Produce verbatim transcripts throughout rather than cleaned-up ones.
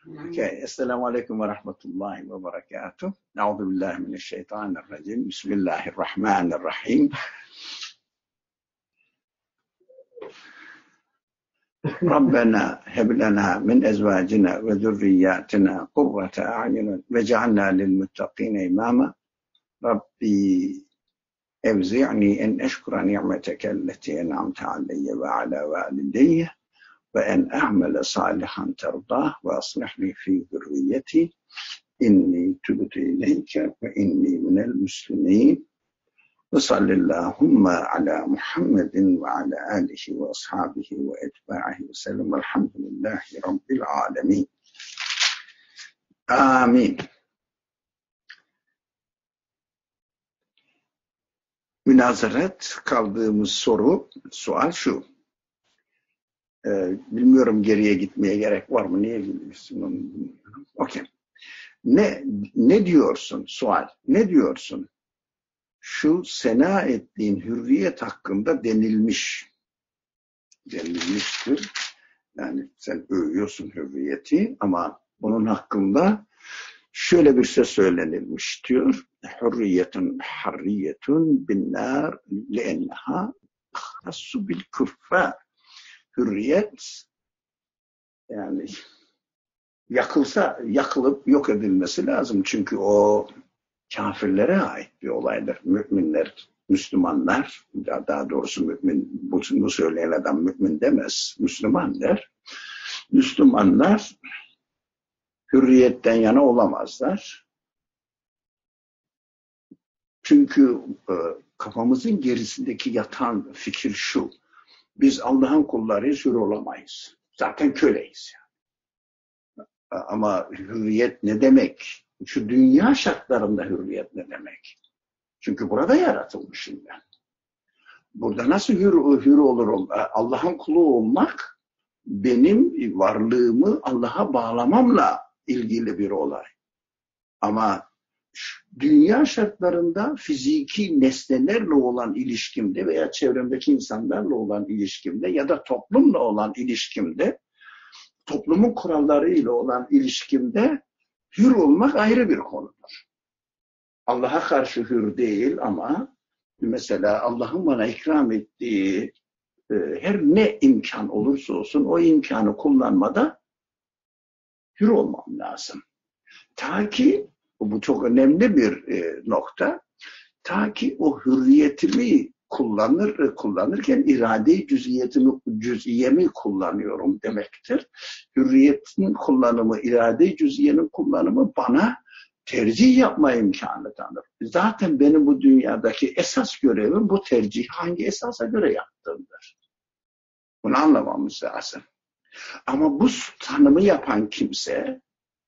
Okay. Esselamu Aleyküm ve Rahmetullahi ve Berekatuhu. Euzu billahi mineşşeytanirracim. Bismillahirrahmanirrahim. Rabbena heb lena min ezvacina ve zurriyyatina kurrate a'yun vec'alna lil muttaqina imama. Rabbi evzi'ni en eşkura ni'meteke elleti en'amte aleyye ve ala valideyye ve en a'mele salihan terdah ve aslihli fi zürriyeti inni tübtü ileyke ve inni minel müslimin ve sallallahu ala Muhammedin ve ala alihi ve ashabihi ve etba'ihi ve sellem elhamdülillahi rabbil alemin. Amin. Münazeret kaldığımız soru, sual şu. Ee, bilmiyorum geriye gitmeye gerek var mı? Niye gidiyorsun? Onu bilmiyorum. Okey. Ne, ne diyorsun? Sual. Ne diyorsun? Şu sena ettiğin hürriyet hakkında denilmiş. Denilmiştir. Yani sen övüyorsun hürriyeti ama bunun hakkında şöyle bir şey söylenilmiş diyor. Hürriyetun harriyetun binnâr leenneha ahtassu bil küffâr. Hürriyet yani yakılsa, yakılıp yok edilmesi lazım. Çünkü o kafirlere ait bir olaydır. Müminler, Müslümanlar, daha doğrusu mümin, bunu söyleyen adam mümin demez, Müslüman der. Müslümanlar hürriyetten yana olamazlar. Çünkü e, kafamızın gerisindeki yatan fikir şu. Biz Allah'ın kullarıyız, hür olamayız. Zaten köleyiz. Yani. Ama hürriyet ne demek? Şu dünya şartlarında hürriyet ne demek? Çünkü burada yaratılmışım ben. Burada nasıl hür, hür olur? Allah'ın kulu olmak benim varlığımı Allah'a bağlamamla ilgili bir olay. Ama dünya şartlarında fiziki nesnelerle olan ilişkimde veya çevremdeki insanlarla olan ilişkimde ya da toplumla olan ilişkimde, toplumun kurallarıyla olan ilişkimde hür olmak ayrı bir konudur. Allah'a karşı hür değil ama mesela Allah'ın bana ikram ettiği e, her ne imkan olursa olsun o imkanı kullanmada hür olmam lazım. Ta ki, bu çok önemli bir e, nokta, ta ki o hürriyetimi kullanır, kullanırken irade-i cüz'iyetimi, cüz'iyemi kullanıyorum demektir. Hürriyetin kullanımı, irade-i cüz'iyenin kullanımı bana tercih yapma imkanı tanır. Zaten benim bu dünyadaki esas görevim bu tercih hangi esasa göre yaptığımdır. Bunu anlamamız lazım. Ama bu tanımı yapan kimse,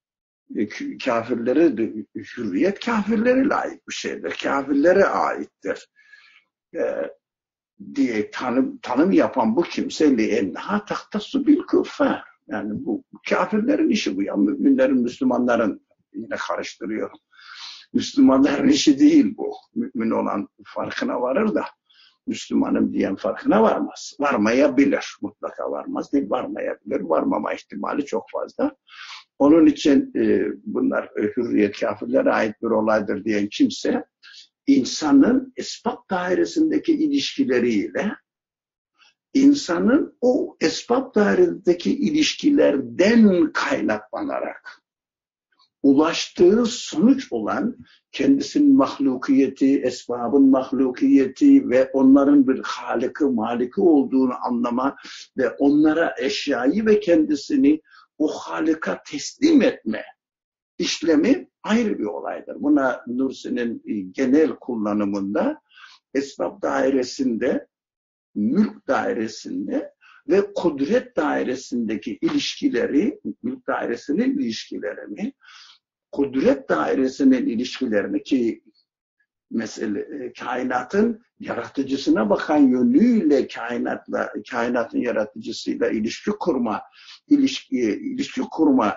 kafirlere, hürriyet kafirlere layık bir şeydir. Kafirlere aittir. Ee, diye tanım, tanım yapan bu kimse enha tahtassu bil küffâr. Yani bu kafirlerin işi bu ya. Müminlerin, Müslümanların yine karıştırıyorum. Müslümanların işi değil bu. Mümin olan farkına varır da Müslümanım diyen farkına varmaz. Varmayabilir. Mutlaka varmaz değil, varmayabilir. Varmama ihtimali çok fazla. Onun için e, bunlar e, hürriyet kafirlere ait bir olaydır diyen kimse insanın esbab dairesindeki ilişkileriyle insanın o esbab dairesindeki ilişkilerden kaynaklanarak ulaştığı sonuç olan kendisinin mahlukiyeti, esbabın mahlukiyeti ve onların bir halıkı, maliki olduğunu anlama ve onlara eşyayı ve kendisini o halika teslim etme işlemi ayrı bir olaydır. Buna Nursi'nin genel kullanımında esbab dairesinde, mülk dairesinde ve kudret dairesindeki ilişkileri, mülk dairesinin ilişkilerini, kudret dairesinin ilişkilerini ki mesela kainatın yaratıcısına bakan yönüyle kainatla, kainatın yaratıcısıyla ilişki kurma, ilişki, ilişki kurma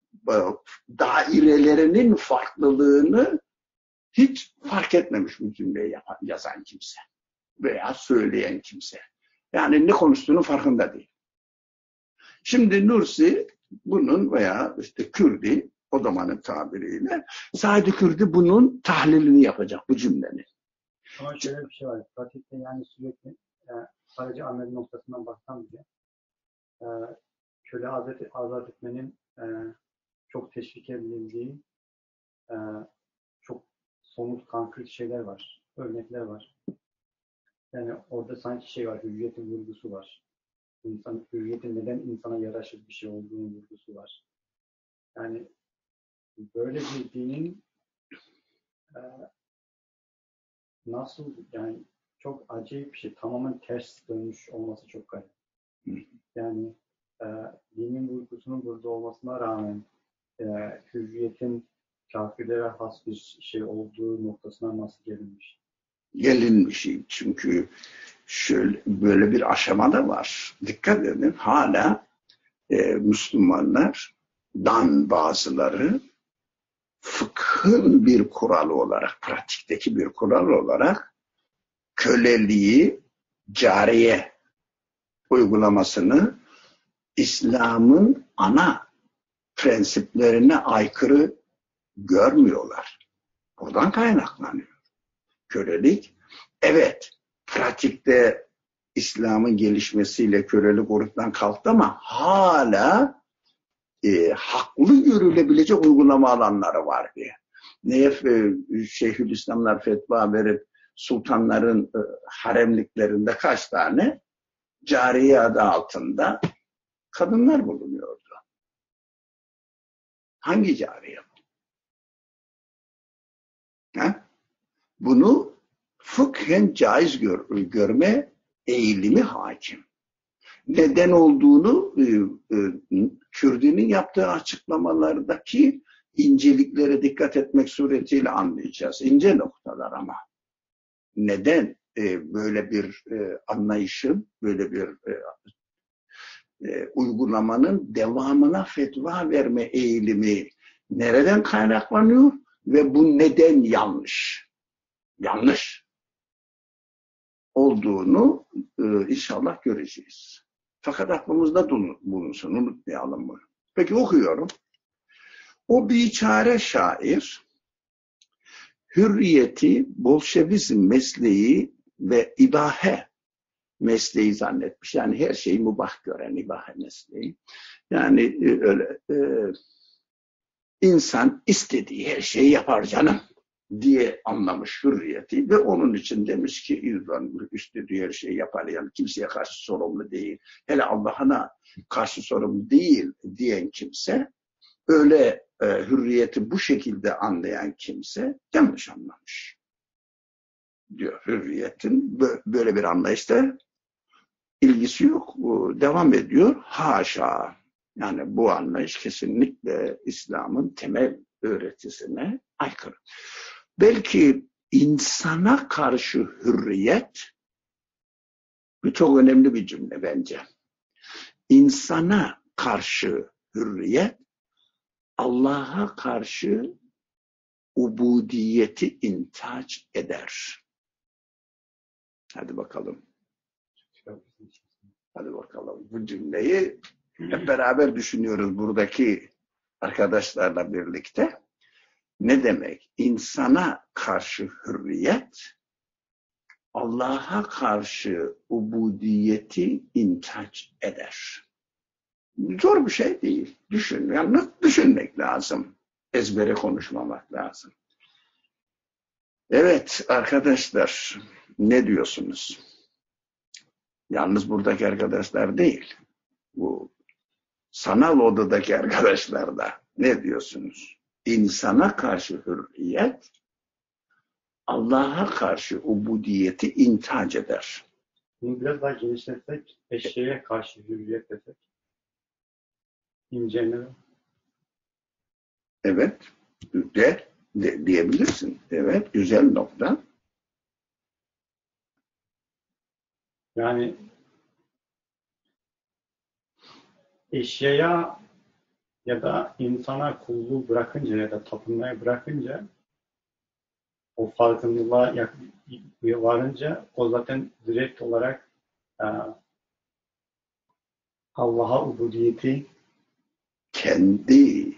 dairelerinin farklılığını hiç fark etmemiş bu cümleyi yapan, yazan kimse veya söyleyen kimse. Yani ne konuştuğunun farkında değil. Şimdi Nursi bunun veya işte Kürdi, o zamanın tabiriyle, Said Kürdi bunun tahlilini yapacak bu cümlenin. Ama şöyle bir şey var. Pratikte yani sürekli e, sadece amel noktasından baksam bile e, köle azat, azat etmenin e, çok teşvik edildiği e, çok somut, konkret şeyler var. Örnekler var. Yani orada sanki şey var, hürriyetin vurgusu var. İnsan, hürriyetin neden insana yaraşır bir şey olduğunu vurgusu var. Yani böyle bir dinin e, nasıl yani çok acayip bir şey. Tamamen ters dönmüş olması çok garip. Yani e, dinin vurgusunun burada olmasına rağmen e, hürriyetin kafirlere has bir şey olduğu noktasına nasıl gelinmiş? Gelinmiş çünkü şöyle böyle bir aşamada var. Dikkat edin, hala e, Müslümanlardan bazıları fıkhın bir kuralı olarak, pratikteki bir kural olarak köleliği cariye uygulamasını İslam'ın ana prensiplerine aykırı görmüyorlar. Buradan kaynaklanıyor. Kölelik, evet, pratikte İslam'ın gelişmesiyle kölelik ortadan kalktı ama hala e, haklı görülebilecek uygulama alanları var diye. Neye e, Şeyhülislamlar fetva verip sultanların e, haremliklerinde kaç tane cariye adı altında kadınlar bulunuyordu. Hangi cariye bu? Ha? Bunu fıkhen caiz gör, görme eğilimi hakim. Neden olduğunu e, e, Kürdi'nin yaptığı açıklamalardaki inceliklere dikkat etmek suretiyle anlayacağız. İnce noktalar ama. Neden e, böyle bir e, anlayışın, böyle bir e, e, uygulamanın devamına fetva verme eğilimi nereden kaynaklanıyor ve bu neden yanlış? Yanlış olduğunu e, inşallah göreceğiz. Fakat aklımızda bulunsun, unutmayalım bunu. Peki okuyorum. O biçare şair, hürriyeti, Bolşevizm mesleği ve ibahe mesleği zannetmiş. Yani her şeyi mubah gören ibahe mesleği. Yani e, öyle e, insan istediği her şeyi yapar canım diye anlamış hürriyeti ve onun için demiş ki İran istediği her şeyi yapar, yani kimseye karşı sorumlu değil, hele Allah'ına karşı sorumlu değil diyen kimse, öyle e, hürriyeti bu şekilde anlayan kimse yanlış anlamış diyor. Hürriyetin böyle bir anlayışta ilgisi yok. Devam ediyor. Haşa. Yani bu anlayış kesinlikle İslam'ın temel öğretisine aykırı. Belki insana karşı hürriyet, bu çok önemli bir cümle bence. İnsana karşı hürriyet, Allah'a karşı ubudiyeti intaç eder. Hadi bakalım. Hadi bakalım. Bu cümleyi hep beraber düşünüyoruz buradaki arkadaşlarla birlikte. Ne demek? İnsana karşı hürriyet, Allah'a karşı ubudiyeti intaç eder. Zor bir şey değil. Düşün. Yalnız düşünmek lazım. Ezbere konuşmamak lazım. Evet arkadaşlar, ne diyorsunuz? Yalnız buradaki arkadaşlar değil. Bu sanal odadaki arkadaşlar da ne diyorsunuz? İnsana karşı hürriyet, Allah'a karşı ubudiyeti intac eder. Bunu biraz daha genişletsek, eşeğe karşı hürriyet desek, inceleme. Evet, de, de diyebilirsin. Evet, güzel nokta. Yani eşyaya ya da insana kulluğu bırakınca ya da tapınmayı bırakınca, o farkındalığa varınca o zaten direkt olarak e, Allah'a ubudiyeti kendi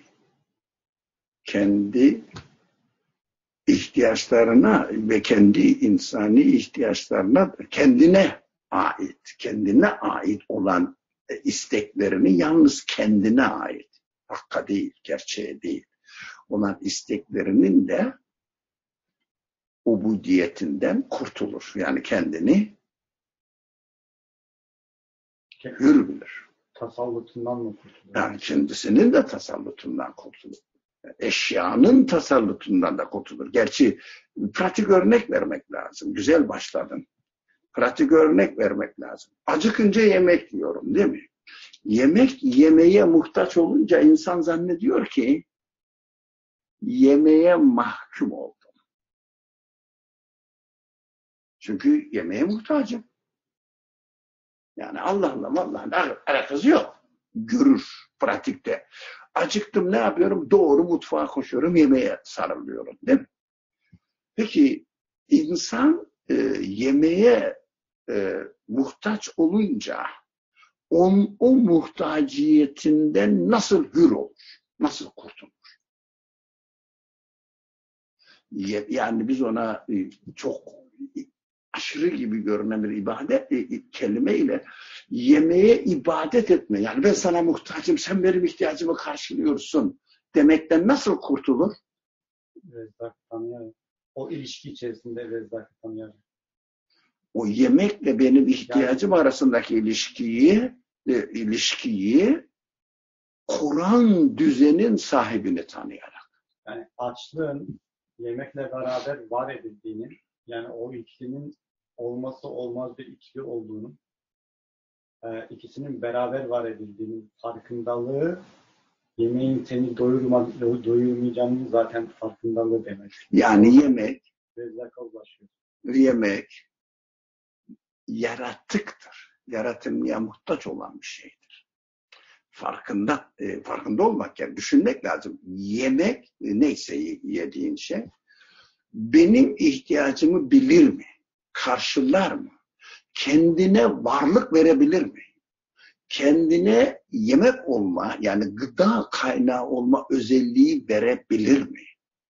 kendi ihtiyaçlarına ve kendi insani ihtiyaçlarına, kendine ait, kendine ait olan isteklerini yalnız kendine ait, hakka değil, gerçeğe değil, olan isteklerinin de ubudiyetinden kurtulur. Yani kendini hür bilir. Tasallutundan mı kurtulur? Yani kendisinin de tasallutundan kurtulur. Eşyanın tasallutundan da kurtulur. Gerçi pratik örnek vermek lazım. Güzel başladın. Pratik örnek vermek lazım. Acıkınca yemek yiyorum, değil mi? Yemek yemeye muhtaç olunca insan zannediyor ki yemeğe mahkum oldum. Çünkü yemeğe muhtacım. Yani Allah'la Allah'la alakası yok. Görür pratikte. Acıktım, ne yapıyorum? Doğru mutfağa koşuyorum, yemeğe sarılıyorum, değil mi? Peki insan e, yemeğe e, muhtaç olunca on, o muhtaciyetinden nasıl hür olur? Nasıl kurtulur? Yani biz ona e, çok aşırı gibi görünen bir ibadet e, kelime ile yemeğe ibadet etme. Yani ben sana muhtacım, sen benim ihtiyacımı karşılıyorsun demekten nasıl kurtulur? Rezzak tanıyarak. O ilişki içerisinde rezzak tanıyarak. O yemekle benim ihtiyacım yani, arasındaki ilişkiyi e, ilişkiyi Kur'an düzenin sahibini tanıyarak. Yani açlığın yemekle beraber var edildiğini, yani o ikilinin olması olmaz bir ikili olduğunu, e, ikisinin beraber var edildiğinin farkındalığı, yemeğin seni doyurma, doyurmayacağının zaten farkındalığı demek. Yani yemek, rezzaka ulaşıyor. Yemek yaratıktır. Yaratılmaya muhtaç olan bir şeydir. Farkında, e, farkında olmak, yani düşünmek lazım. Yemek, e, neyse yediğin şey, benim ihtiyacımı bilir mi? Karşılar mı? Kendine varlık verebilir mi? Kendine yemek olma, yani gıda kaynağı olma özelliği verebilir mi?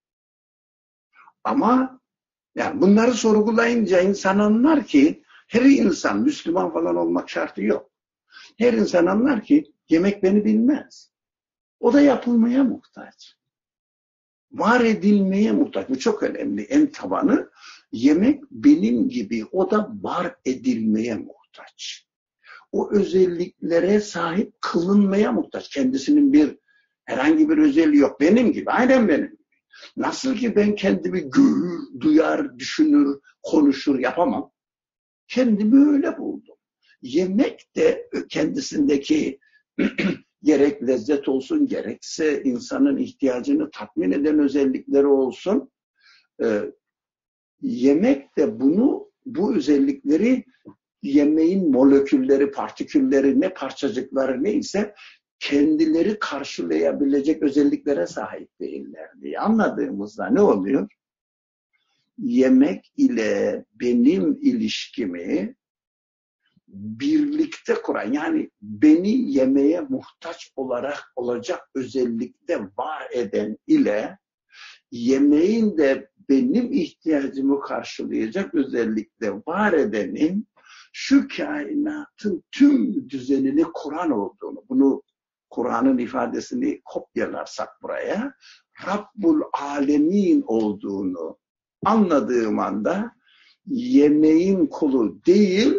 Ama yani bunları sorgulayınca insan anlar ki, her insan Müslüman falan olmak şartı yok. Her insan anlar ki yemek beni bilmez. O da yapılmaya muhtaç. Var edilmeye muhtaç. Bu çok önemli. En tabanı yemek benim gibi, o da var edilmeye muhtaç. O özelliklere sahip kılınmaya muhtaç. Kendisinin bir herhangi bir özelliği yok. Benim gibi, aynen benim gibi. Nasıl ki ben kendimi görür, duyar, düşünür, konuşur yapamam. Kendimi öyle buldum. Yemek de kendisindeki gerek lezzet olsun, gerekse insanın ihtiyacını tatmin eden özellikleri olsun. Ee, yemek de bunu, bu özellikleri, yemeğin molekülleri, partikülleri, ne parçacıkları neyse kendileri karşılayabilecek özelliklere sahip değiller diye anladığımızda ne oluyor? Yemek ile benim ilişkimi birlikte kuran, yani beni yemeğe muhtaç olarak olacak özellikte var eden ile yemeğin de benim ihtiyacımı karşılayacak özellikle var edenin şu kainatın tüm düzenini kuran olduğunu, bunu Kur'an'ın ifadesini kopyalarsak buraya, Rabbul Alemin olduğunu anladığım anda yemeğin kulu değil,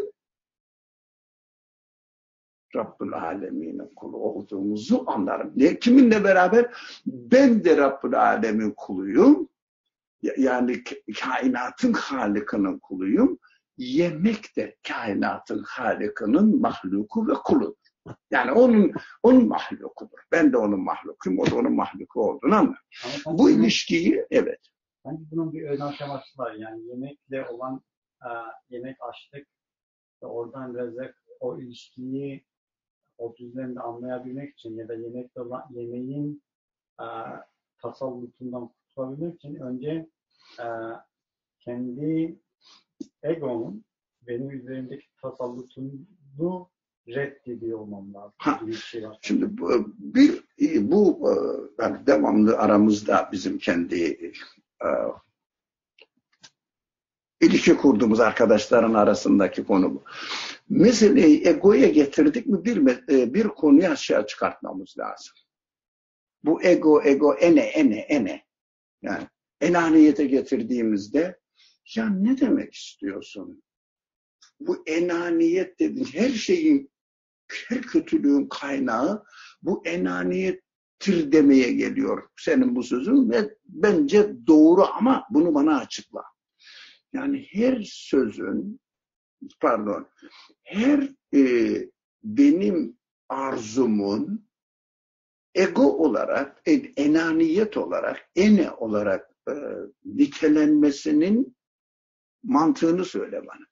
Rabbul Alemin'in kulu olduğumuzu anlarım. Ne, kiminle beraber? Ben de Rabbul Alemin kuluyum. Yani kainatın Halık'ının kuluyum. Yemek de kainatın Halık'ının mahluku ve kuludur. Yani onun onun mahlukudur. Ben de onun mahlukuyum, o da onun mahluku olduğunu anlarım. Bu bunun, ilişkiyi, evet. Bence bunun bir ön aşaması var. Yani yemekle olan e, yemek açlık ve oradan rezzak, o ilişkiyi o düzlemde anlayabilmek için ya da yemekle olan yemeğin e, tasallutundan kurtulabilmek için önce e, kendi egonun benim üzerimdeki tasallutunu reddediyor olmam lazım. Ha, Bir şey var. şimdi bu, bir bu yani devamlı aramızda bizim kendi e, ilişki kurduğumuz arkadaşların arasındaki konu bu. Meseleyi egoya getirdik mi bir, bir konuyu aşağı çıkartmamız lazım. Bu ego, ego, ene, ene, ene. Yani enaniyete getirdiğimizde ya ne demek istiyorsun? Bu enaniyet dediğin her şeyin, her kötülüğün kaynağı bu enaniyettir demeye geliyor senin bu sözün ve bence doğru ama bunu bana açıkla. Yani her sözün, pardon, her e, benim arzumun ego olarak, enaniyet olarak, ene olarak e, nitelenmesinin mantığını söyle bana.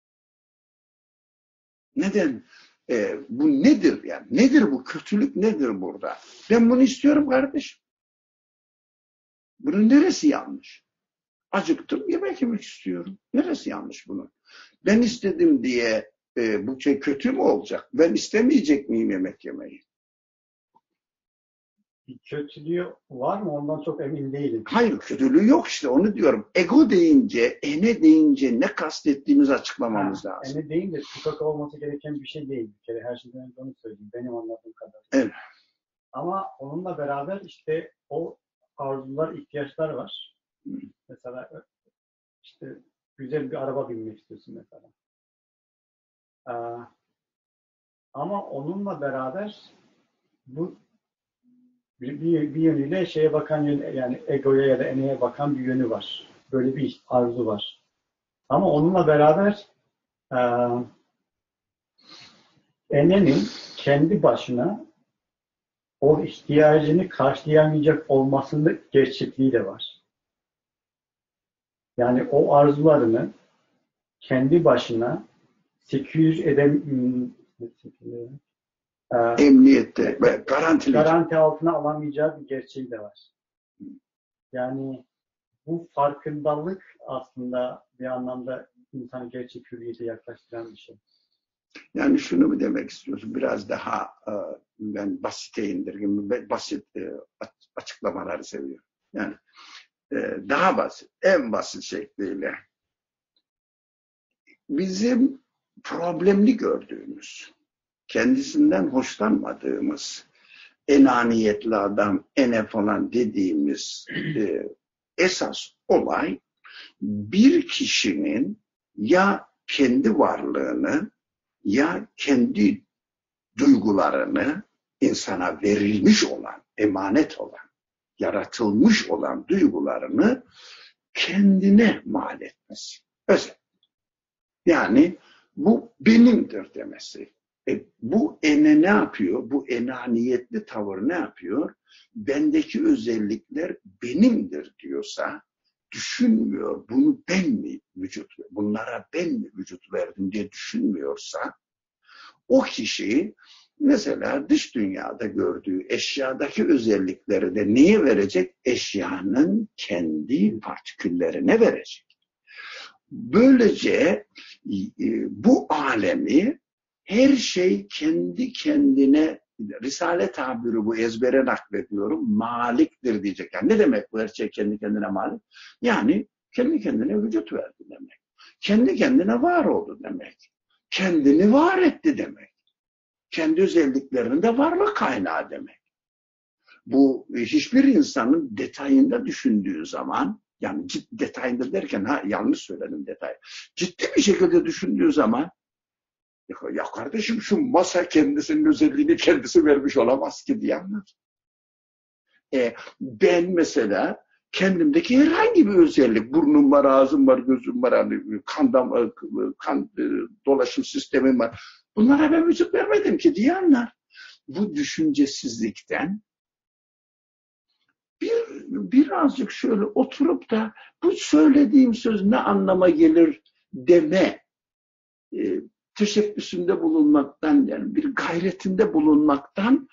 Neden? E, bu nedir yani? Nedir bu? Kötülük nedir burada? Ben bunu istiyorum kardeşim. Bunun neresi yanlış? Acıktım, yemek yemek istiyorum. Neresi yanlış bunun? Ben istedim diye e, bu şey kötü mü olacak? Ben istemeyecek miyim yemek yemeyi? Bir kötülüğü var mı? Ondan çok emin değilim. Hayır, kötülüğü yok işte, onu diyorum. Ego deyince, ene deyince ne kastettiğimizi açıklamamız ha, lazım. Ene deyince tutak olması gereken bir şey değil. Bir kere her şeyden önce onu söyleyeyim. Benim anladığım kadarıyla. Evet. Ama onunla beraber işte o arzular, ihtiyaçlar var. Hmm. Mesela işte güzel bir araba binmek istiyorsun mesela. Ee, ama onunla beraber bu bir, bir, bir yönüyle şeye bakan yön, yani egoya ya da eneye bakan bir yönü var. Böyle bir arzu var. Ama onunla beraber e, enenin kendi başına o ihtiyacını karşılayamayacak olmasının gerçekliği de var. Yani o arzularını kendi başına sekiz yüz edem e, emniyette ve garantili garanti altına alamayacağı bir gerçeği de var. Yani bu farkındalık aslında bir anlamda insanı gerçek hürriyete yaklaştıran bir şey. Yani şunu mu demek istiyorsun? Biraz daha e, ben basite indirgim, basit e, açıklamaları seviyorum. Yani e, daha basit, en basit şekliyle bizim problemli gördüğümüz, kendisinden hoşlanmadığımız, enaniyetli adam, ene falan dediğimiz e, esas olay bir kişinin ya kendi varlığını ya kendi duygularını insana verilmiş olan, emanet olan, yaratılmış olan duygularını kendine mal etmesi. Özel. Yani bu benimdir demesi. E, bu ene ne yapıyor? Bu enaniyetli tavır ne yapıyor? Bendeki özellikler benimdir diyorsa, düşünmüyor, bunu ben mi vücut, bunlara ben mi vücut verdim diye düşünmüyorsa, o kişi mesela dış dünyada gördüğü eşyadaki özellikleri de neye verecek? Eşyanın kendi partiküllerine verecek. Böylece bu alemi her şey kendi kendine, Risale tabiri bu, ezbere naklediyorum, maliktir diyecek. Yani ne demek bu her şey kendi kendine malik? Yani kendi kendine vücut verdi demek. Kendi kendine var oldu demek. Kendini var etti demek. Kendi özelliklerinde varlık kaynağı demek. Bu hiçbir insanın detayında düşündüğü zaman, yani ciddi detayında derken ha yanlış söyledim detay. Ciddi bir şekilde düşündüğü zaman ya kardeşim şu masa kendisinin özelliğini kendisi vermiş olamaz ki diye anlar. E, ben mesela kendimdeki herhangi bir özellik, burnum var, ağzım var, gözüm var, hani kan, dam, kan dolaşım sistemim var. Bunlara ben vücut vermedim ki diye anlar. Bu düşüncesizlikten bir, birazcık şöyle oturup da bu söylediğim söz ne anlama gelir deme e, teşebbüsünde bulunmaktan, yani bir gayretinde bulunmaktan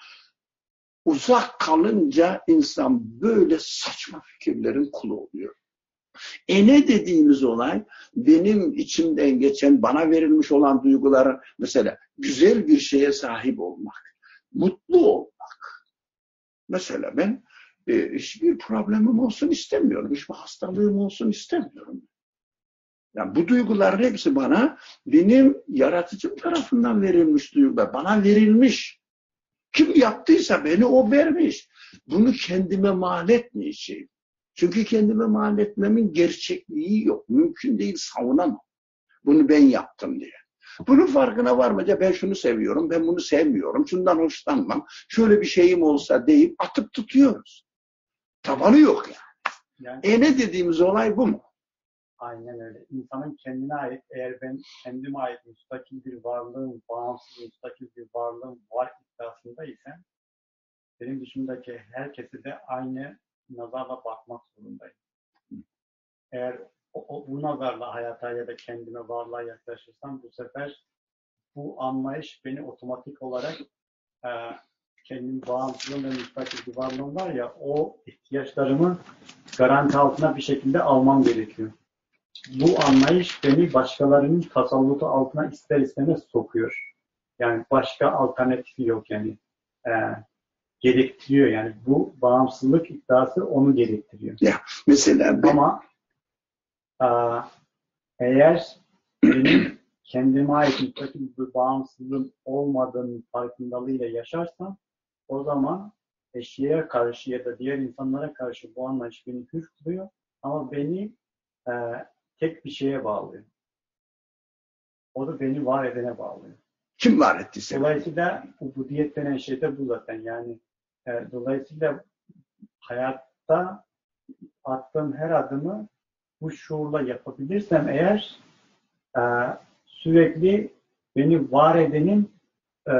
uzak kalınca insan böyle saçma fikirlerin kulu oluyor. Ene dediğimiz olay benim içimden geçen, bana verilmiş olan duyguların, mesela güzel bir şeye sahip olmak, mutlu olmak. Mesela ben e, hiçbir problemim olsun istemiyorum, hiçbir hastalığım olsun istemiyorum. Yani bu duyguların hepsi bana benim yaratıcım tarafından verilmiş duygular. Bana verilmiş. Kim yaptıysa beni o vermiş. Bunu kendime mal etmeyeceğim. Çünkü kendime mal etmemin gerçekliği yok. Mümkün değil, savunamam. Bunu ben yaptım diye. Bunun farkına varmayınca ben şunu seviyorum, ben bunu sevmiyorum, şundan hoşlanmam, şöyle bir şeyim olsa deyip atıp tutuyoruz. Tabanı yok yani. yani e ne dediğimiz olay bu mu? Aynen öyle. İnsanın kendine ait, eğer ben kendime ait müstakil bir varlığım, bağımsız müstakil bir varlığım var iddiasında isem, benim dışımdaki herkese de aynı nazarla bakmak zorundayım. Eğer o, o, bu nazarla hayata ya da kendime, varlığa yaklaşırsam, bu sefer bu anlayış beni otomatik olarak e, kendim bağımsızlığım ve müstakil bir varlığım var ya, o ihtiyaçlarımı garanti altına bir şekilde almam gerekiyor. Bu anlayış beni başkalarının tasallutu altına ister istemez sokuyor. Yani başka alternatifi yok yani. E, gerektiriyor yani. Bu bağımsızlık iddiası onu gerektiriyor. Ya mesela ben... Ama e, eğer benim kendime ait müstakil bir bağımsızlığım olmadığının farkındalığıyla yaşarsam, o zaman eşeğe karşı ya da diğer insanlara karşı bu anlayış beni hür kılıyor ama beni e, tek bir şeye bağlıyor. O da beni var edene bağlıyor. Kim var ettiyse? Dolayısıyla ubudiyet denen şey de bu zaten. Yani e, dolayısıyla hayatta attığım her adımı bu şuurla yapabilirsem eğer, e, sürekli beni var edenin e,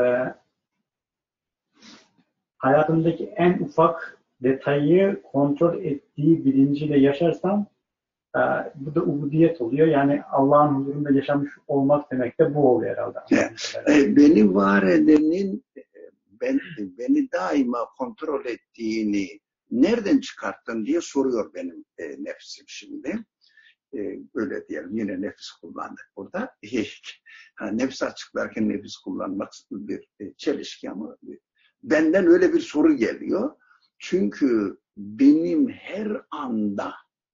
hayatımdaki en ufak detayı kontrol ettiği bilinciyle yaşarsam, e, bu da ubudiyet oluyor. Yani Allah'ın huzurunda yaşamış olmak demek de bu oluyor herhalde. E, beni var edenin ben, beni daima kontrol ettiğini nereden çıkarttın diye soruyor benim e, nefsim şimdi. E, öyle diyelim, yine nefis kullandık burada. Ha, nefsi açıklarken nefis kullanmak bir e, çelişki ama benden öyle bir soru geliyor. Çünkü benim her anda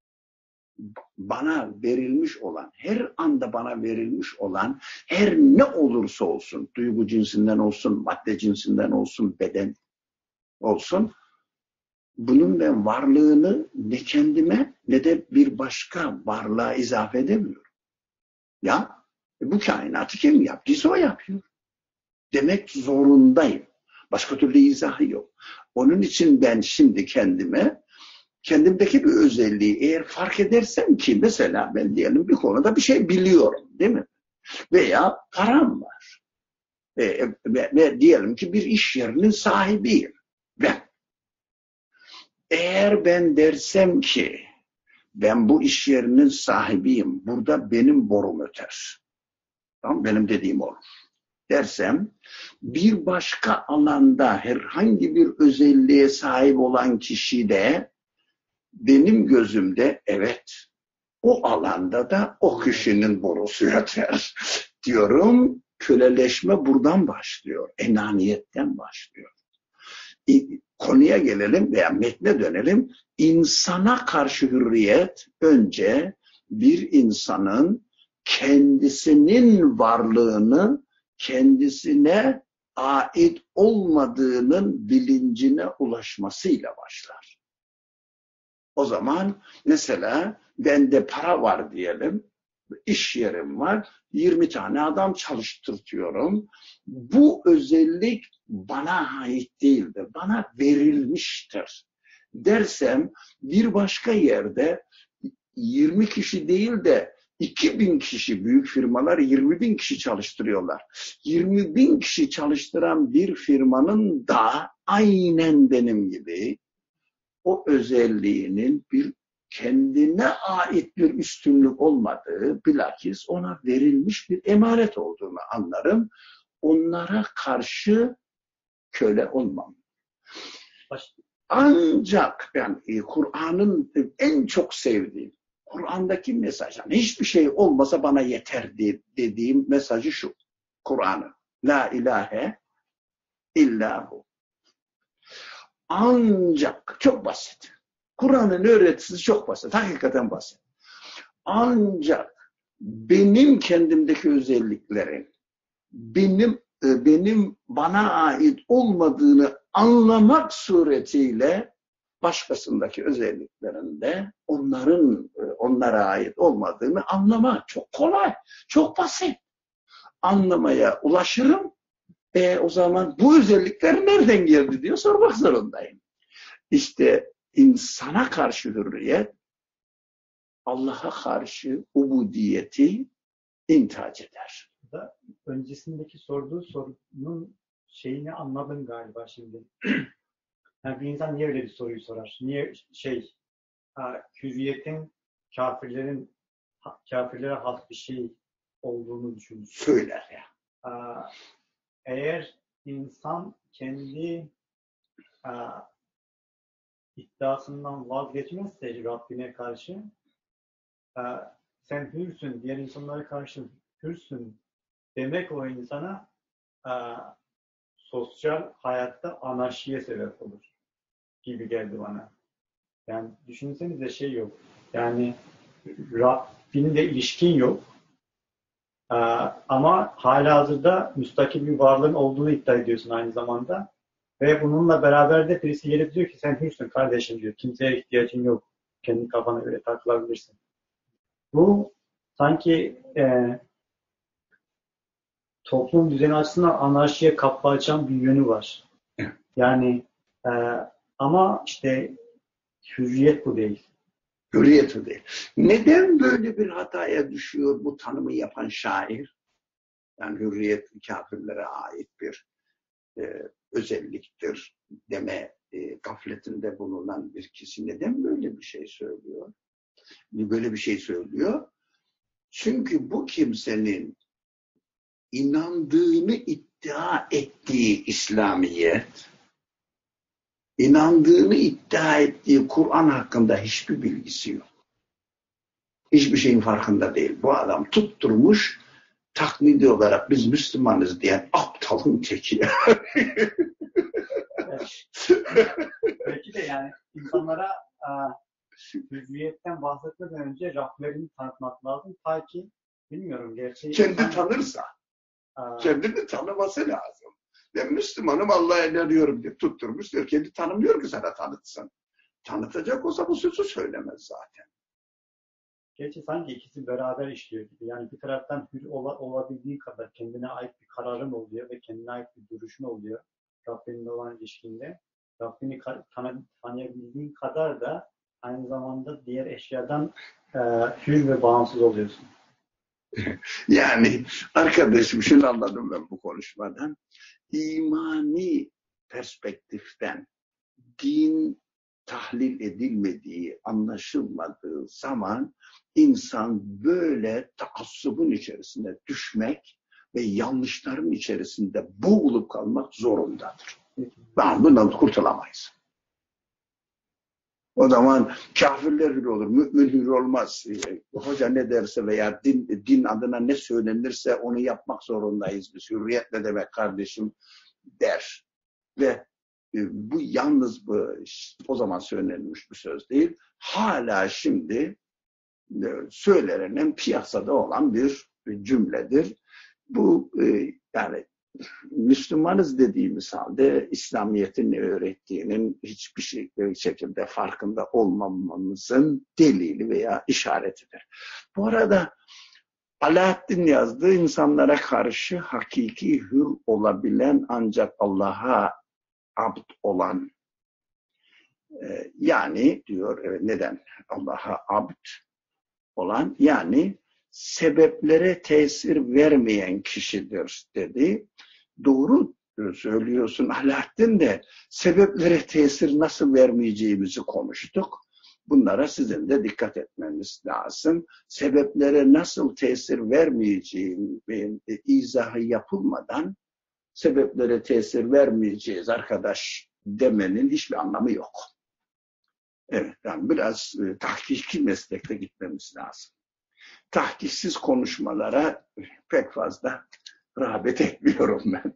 bana verilmiş olan, her anda bana verilmiş olan her ne olursa olsun, duygu cinsinden olsun, madde cinsinden olsun, beden olsun, bunun ben varlığını ne kendime ne de bir başka varlığa izafe edemiyorum. Ya bu kainatı kim yaptıysa o yapıyor. Demek zorundayım. Başka türlü izahı yok. Onun için ben şimdi kendime, kendimdeki bir özelliği eğer fark edersem ki, mesela ben diyelim bir konuda bir şey biliyorum, değil mi? Veya param var. E, ve, ve diyelim ki bir iş yerinin sahibiyim. Ben. Eğer ben dersem ki ben bu iş yerinin sahibiyim, burada benim borum öter. Tamam, benim dediğim olur. Dersem, bir başka alanda herhangi bir özelliğe sahip olan kişi de benim gözümde evet, o alanda da o kişinin borusu öter diyorum. Köleleşme buradan başlıyor. Enaniyetten başlıyor. Konuya gelelim veya metne dönelim. İnsana karşı hürriyet önce bir insanın kendisinin varlığını kendisine ait olmadığının bilincine ulaşmasıyla başlar. O zaman mesela bende para var diyelim, iş yerim var, yirmi tane adam çalıştırtıyorum. Bu özellik bana ait değildir, bana verilmiştir dersem, bir başka yerde yirmi kişi değil de iki bin kişi, büyük firmalar yirmi bin kişi çalıştırıyorlar. yirmi bin kişi çalıştıran bir firmanın da aynen benim gibi o özelliğinin bir kendine ait bir üstünlük olmadığı, bilakis ona verilmiş bir emanet olduğunu anlarım. Onlara karşı köle olmam. Ancak yani Kur'an'ın en çok sevdiğim, Kur'an'daki mesaj, yani hiçbir şey olmasa bana yeter de, dediğim mesajı şu. Kur'an'ın. La ilahe illahu. Ancak çok basit. Kur'an'ın öğretisi çok basit. Hakikaten basit. Ancak benim kendimdeki özelliklerin benim benim bana ait olmadığını anlamak suretiyle başkasındaki özelliklerinde onların onlara ait olmadığını anlamak çok kolay, çok basit. Anlamaya ulaşırım. E, o zaman bu özellikler nereden geldi diye sormak zorundayım. İşte insana karşı hürriyet, Allah'a karşı ubudiyeti intihac eder. Öncesindeki sorduğu sorunun şeyini anladım galiba şimdi. Yani bir insan niye öyle bir soruyu sorar? Niye şey, hürriyetin kafirlerin kafirlere has bir şey olduğunu düşünür? Söyler ya. Eğer insan kendi a, iddiasından vazgeçmezse Rabbine karşı, a, sen hürsün, diğer insanlara karşı hürsün demek o insana a, sosyal hayatta anarşiye sebep olur gibi geldi bana. Yani düşünsenize şey yok. Yani Rabbinle ilişkin yok. Ee, ama halihazırda müstakil bir varlığın olduğunu iddia ediyorsun aynı zamanda. Ve bununla beraber de birisi gelip diyor ki sen hürsün kardeşim diyor. Kimseye ihtiyacın yok. Kendi kafana göre takılabilirsin. Bu sanki e, toplum düzeni açısından anarşiye kapı açan bir yönü var. Yani e, ama işte hürriyet bu değil. Hürriyet bu değil. Neden böyle bir hataya düşüyor bu tanımı yapan şair? Yani hürriyet kafirlere ait bir e, özelliktir deme e, gafletinde bulunan bir kişi neden böyle bir şey söylüyor? Böyle bir şey söylüyor. Çünkü bu kimsenin inandığını iddia ettiği İslamiyet, inandığını iddia ettiği Kur'an hakkında hiçbir bilgisi yok. Hiçbir şeyin farkında değil. Bu adam tutturmuş taklidi olarak biz Müslümanız diyen aptalın teki. Belki de yani insanlara hürriyetten bahsetmeden önce Rablerini tanıtmak lazım. Ta ki bilmiyorum gerçeği. Kendi insan... tanırsa. Aa. Kendini tanıması lazım. Ben Müslümanım Allah'a inanıyorum diye tutturmuş diyor. Kendi tanımıyor ki sana tanıtsın. Tanıtacak olsa bu sözü söylemez zaten. Gerçi sanki ikisi beraber işliyor gibi. Yani bir taraftan hür ola, olabildiği kadar kendine ait bir kararın oluyor ve kendine ait bir duruşun oluyor. Rabbinle olan ilişkinde. Rabbini tanı, tanıyabildiğin kadar da aynı zamanda diğer eşyadan e, hür ve bağımsız oluyorsun. Yani arkadaşım şunu anladım ben bu konuşmadan. İmani perspektiften din tahlil edilmediği, anlaşılmadığı zaman insan böyle taassubun içerisine düşmek ve yanlışların içerisinde boğulup kalmak zorundadır. Ben bundan kurtulamayız. O zaman kafirler hür olur, mümin hür olmaz. Hoca ne derse veya din, din adına ne söylenirse onu yapmak zorundayız biz. Hürriyet ne demek kardeşim der. Ve bu yalnız bu, o zaman söylenmiş bir söz değil. Hala şimdi söylenen piyasada olan bir cümledir. Bu yani Müslümanız dediğimiz halde İslamiyet'in ne öğrettiğinin hiçbir şey, şekilde farkında olmamamızın delili veya işaretidir. Bu arada Alaaddin yazdığı insanlara karşı hakiki hür olabilen ancak Allah'a abd olan yani diyor evet, neden Allah'a abd olan yani sebeplere tesir vermeyen kişidir dedi. Doğru söylüyorsun Alaaddin de sebeplere tesir nasıl vermeyeceğimizi konuştuk. Bunlara sizin de dikkat etmeniz lazım. Sebeplere nasıl tesir vermeyeceğim izahı yapılmadan sebeplere tesir vermeyeceğiz arkadaş demenin hiçbir anlamı yok. Evet, yani biraz e, tahkiki meslekte gitmemiz lazım. Tahkiksiz konuşmalara pek fazla rağbet etmiyorum ben.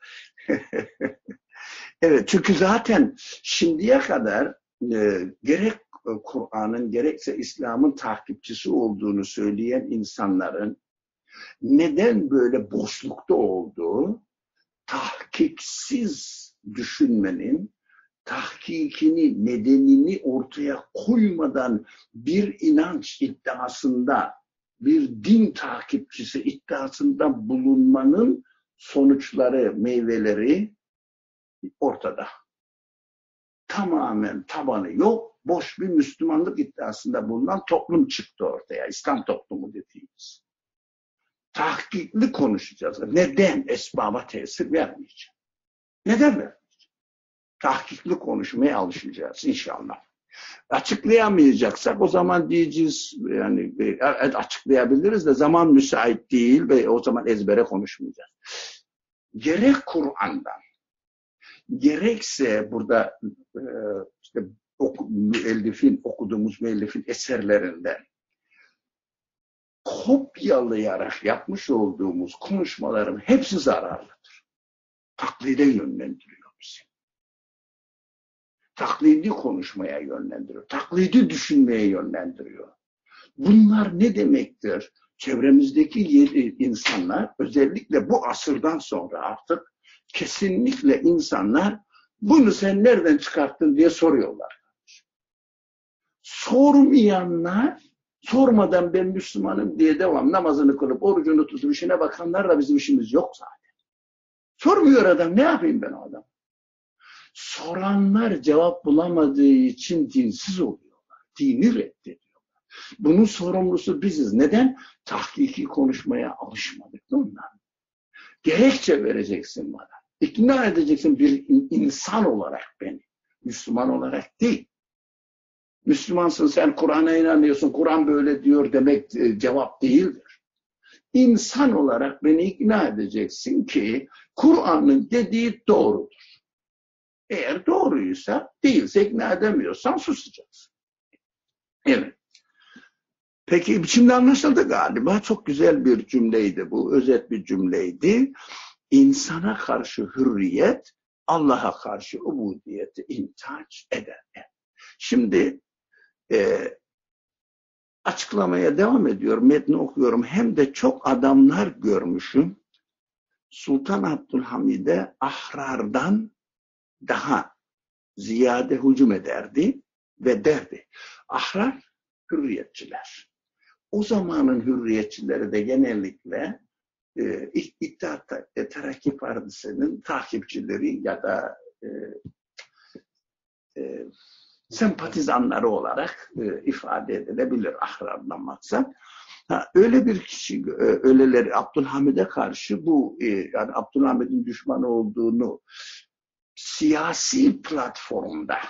Evet, çünkü zaten şimdiye kadar e, gerek Kur'an'ın gerekse İslam'ın takipçisi olduğunu söyleyen insanların neden böyle boşlukta olduğu, tahkiksiz düşünmenin, tahkikini, nedenini ortaya koymadan bir inanç iddiasında, bir din takipçisi iddiasında bulunmanın sonuçları, meyveleri ortada. Tamamen tabanı yok, boş bir Müslümanlık iddiasında bulunan toplum çıktı ortaya. İslam toplumu dediğimiz. Tahkikli konuşacağız. Neden esbaba tesir vermeyeceğim? Neden vermeyeceğim? Tahkikli konuşmaya alışacağız inşallah. Açıklayamayacaksak o zaman diyeceğiz, yani açıklayabiliriz de zaman müsait değil ve o zaman ezbere konuşmayacağız. Gerek Kur'an'dan, gerekse burada e, işte oku, müellifin, okuduğumuz müellifin eserlerinden kopyalayarak yapmış olduğumuz konuşmaların hepsi zararlıdır. Taklide yönlendiriyor bizi. Taklidi konuşmaya yönlendiriyor. Taklidi düşünmeye yönlendiriyor. Bunlar ne demektir? Çevremizdeki insanlar, özellikle bu asırdan sonra artık kesinlikle insanlar bunu sen nereden çıkarttın diye soruyorlar. Sormayanlar, sormadan ben Müslümanım diye devam namazını kılıp orucunu tutup işine bakanlarla bizim işimiz yok zaten. Sormuyor adam, ne yapayım ben o adam? Soranlar cevap bulamadığı için dinsiz oluyorlar. Dini reddediyorlar. Bunun sorumlusu biziz. Neden? Tahkiki konuşmaya alışmadık ondan. Gerekçe vereceksin bana. İkna edeceksin bir insan olarak beni. Müslüman olarak değil. Müslümansın sen, Kur'an'a inanıyorsun, Kur'an böyle diyor demek cevap değildir. İnsan olarak beni ikna edeceksin ki Kur'an'ın dediği doğrudur. Eğer doğruysa, değilse ikna edemiyorsan susacaksın. Evet. Peki şimdi anlaşıldı galiba. Çok güzel bir cümleydi bu. Özet bir cümleydi. İnsana karşı hürriyet, Allah'a karşı ubudiyeti imtihaç eder. Şimdi e, açıklamaya devam ediyorum. Metni okuyorum. Hem de çok adamlar görmüşüm. Sultan Abdülhamid'e ahrardan daha ziyade hücum ederdi ve derdi. Ahrar hürriyetçiler. O zamanın hürriyetçileri de genellikle e, İttihat Terakki Partisi'nin takipçileri ya da e, e, sempatizanları olarak e, ifade edilebilir ahrardan maksat. Ha, öyle bir kişi, öyleleri Abdülhamid'e karşı bu e, yani Abdülhamid'in düşman olduğunu siyasi platformda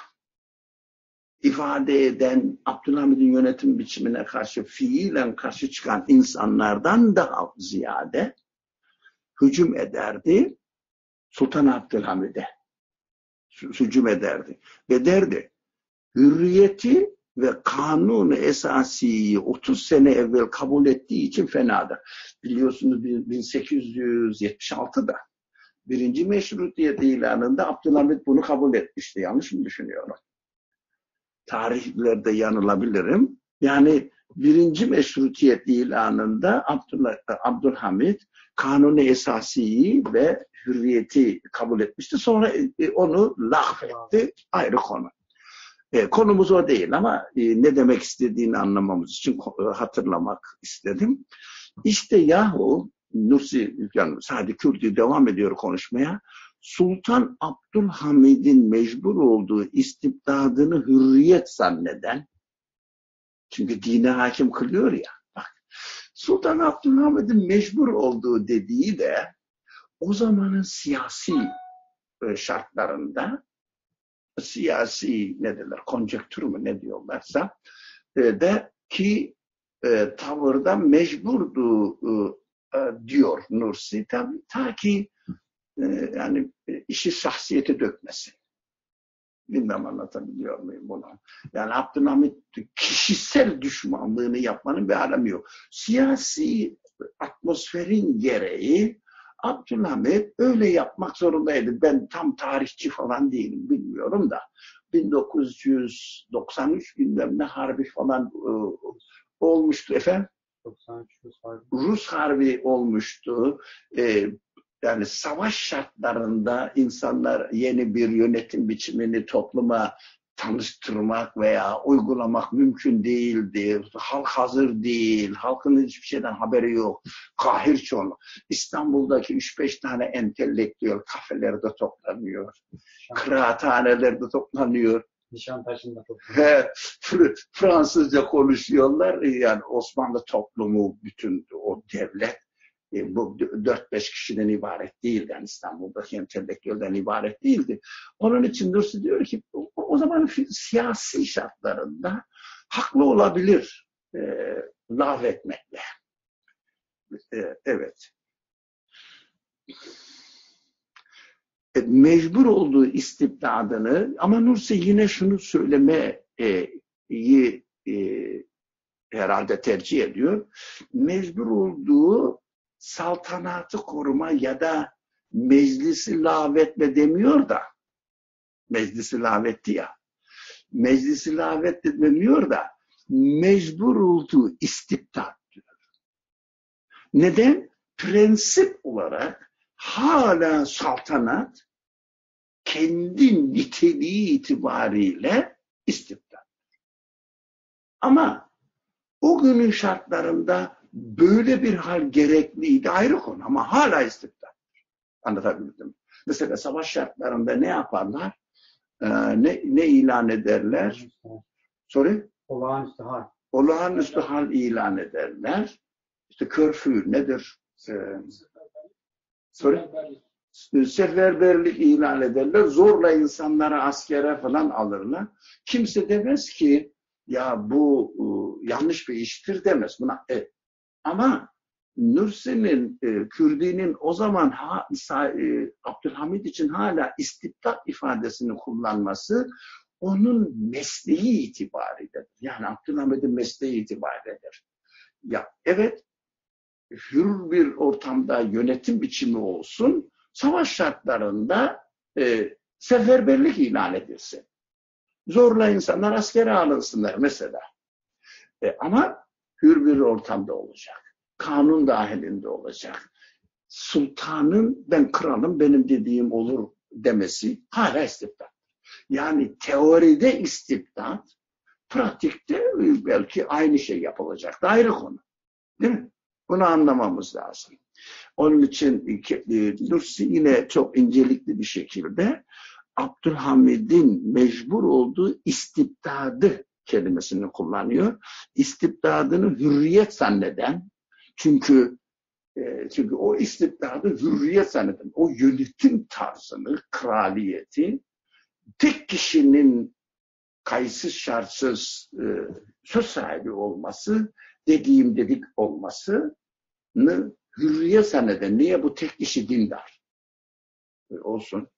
ifade eden, Abdülhamid'in yönetim biçimine karşı fiilen karşı çıkan insanlardan daha ziyade hücum ederdi Sultan Abdülhamid'e. Hücum ederdi. Ve derdi, hürriyeti ve kanunu esasiyi otuz sene evvel kabul ettiği için fenadır. Biliyorsunuz bin sekiz yüz yetmiş altıda birinci meşrutiyet ilanında Abdülhamid bunu kabul etmişti. Yanlış mı düşünüyorum? Tarihlerde yanılabilirim. Yani birinci meşrutiyet ilanında Abdullah, Abdülhamid kanunu esasiyi ve hürriyeti kabul etmişti. Sonra onu lağvetti. Ayrı konu. E, konumuz o değil ama e, ne demek istediğini anlamamız için hatırlamak istedim. İşte yahu Nursi, yani Sadi Kürdi devam ediyor konuşmaya. Sultan Abdülhamid'in mecbur olduğu istibdadını hürriyet zanneden, çünkü dine hakim kılıyor ya, bak, Sultan Abdülhamid'in mecbur olduğu dediği de o zamanın siyasi şartlarında, siyasi ne derler, konjektür mü ne diyorlarsa de ki e, tavırda mecburdu e, diyor Nursi, tabii ta ki e, yani e, işi şahsiyete dökmesin. Bilmem anlatabiliyor muyum bunu? Yani Abdülhamit kişisel düşmanlığını yapmanın bir alemi yok. Siyasi atmosferin gereği Abdülhamit öyle yapmak zorundaydı. Ben tam tarihçi falan değilim, bilmiyorum da. bin dokuz yüz doksan üç bilmem ne harbi falan e, olmuştu efendim. doksan üç Rus Harbi. Rus Harbi olmuştu. E, yani savaş şartlarında insanlar yeni bir yönetim biçimini topluma tanıştırmak veya uygulamak mümkün değildir. Halk hazır değil. Halkın hiçbir şeyden haberi yok. Kahir çoğunluk. İstanbul'daki üç beş tane entelektüel kafelerde toplanıyor. Kıraathanelerde toplanıyor. Nişantaşı'nda toplanıyor. Fransızca konuşuyorlar. Yani Osmanlı toplumu, bütün o devlet bu dört beş kişiden ibaret değildi. Yani İstanbul'daki entelektüelden ibaret değildi. Onun için Nursi diyor ki o, o zaman siyasi şartlarında haklı olabilir e, lağvetmekle. E, evet. E, mecbur olduğu istibdadını, ama Nursi yine şunu söylemeyi e, herhalde tercih ediyor. Mecbur olduğu saltanatı koruma ya da meclisi lağvetme demiyor da, meclisi lağvetti ya, meclisi lağvetle demiyor da mecbur olduğu istibdat diyor. Neden? Prensip olarak hala saltanat kendi niteliği itibariyle istibdat. Ama o günün şartlarında böyle bir hal gerekliydi, ayrı konu, ama hala istibdat. Anlatabildim. Mesela savaş şartlarında ne yaparlar? Ee, ne, ne ilan ederler? Sorry? Olağanüstü hal. Olağanüstü hal ilan ederler. İşte körfü nedir? Ee, sorry? Seferberlik ilan ederler. Zorla insanları askere falan alırlar. Kimse demez ki ya bu e, yanlış bir iştir demez. Buna, e, ama Nursi'nin, e, Kürdi'nin o zaman ha, e, Abdülhamid için hala istibdat ifadesini kullanması onun mesleği itibarıyla. Yani Abdülhamid'in mesleği itibarıyladır. Ya evet, hür bir ortamda yönetim biçimi olsun, savaş şartlarında e, seferberlik ilan edilsin. Zorla insanlar askere alınsınlar mesela. E, ama hür bir ortamda olacak. Kanun dahilinde olacak. Sultanın ben kralım, benim dediğim olur demesi hala istibdat. Yani teoride istibdat, pratikte belki aynı şey yapılacak. Ayrı konu. Değil mi? Bunu anlamamız lazım. Onun için Nursi yine çok incelikli bir şekilde Abdülhamid'in mecbur olduğu istibdadı kelimesini kullanıyor. İstibdadını hürriyet zanneden, çünkü e, çünkü o istibdadı hürriyet zanneden, o yönetim tarzını, kraliyeti, tek kişinin kayıtsız şartsız e, söz sahibi olması, dediğim dedik olmasını hürriyet zanneden. Niye? Bu tek kişi dindar e, olsun.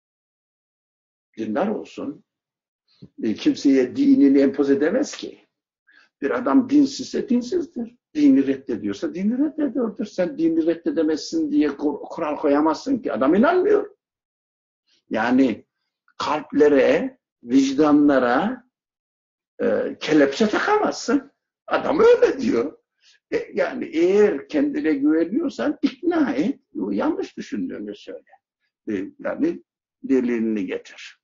Dindar olsun. E, kimseye dinini empoze edemez ki. Bir adam dinsizse dinsizdir. Dini reddediyorsa dini reddediyordur. Sen dini reddedemezsin diye kural koyamazsın ki. Adam inanmıyor. Yani kalplere, vicdanlara e, kelepçe takamazsın. Adam öyle diyor. E, yani eğer kendine güveniyorsan ikna et. Yanlış düşündüğünü söyle. E, yani delilini getir.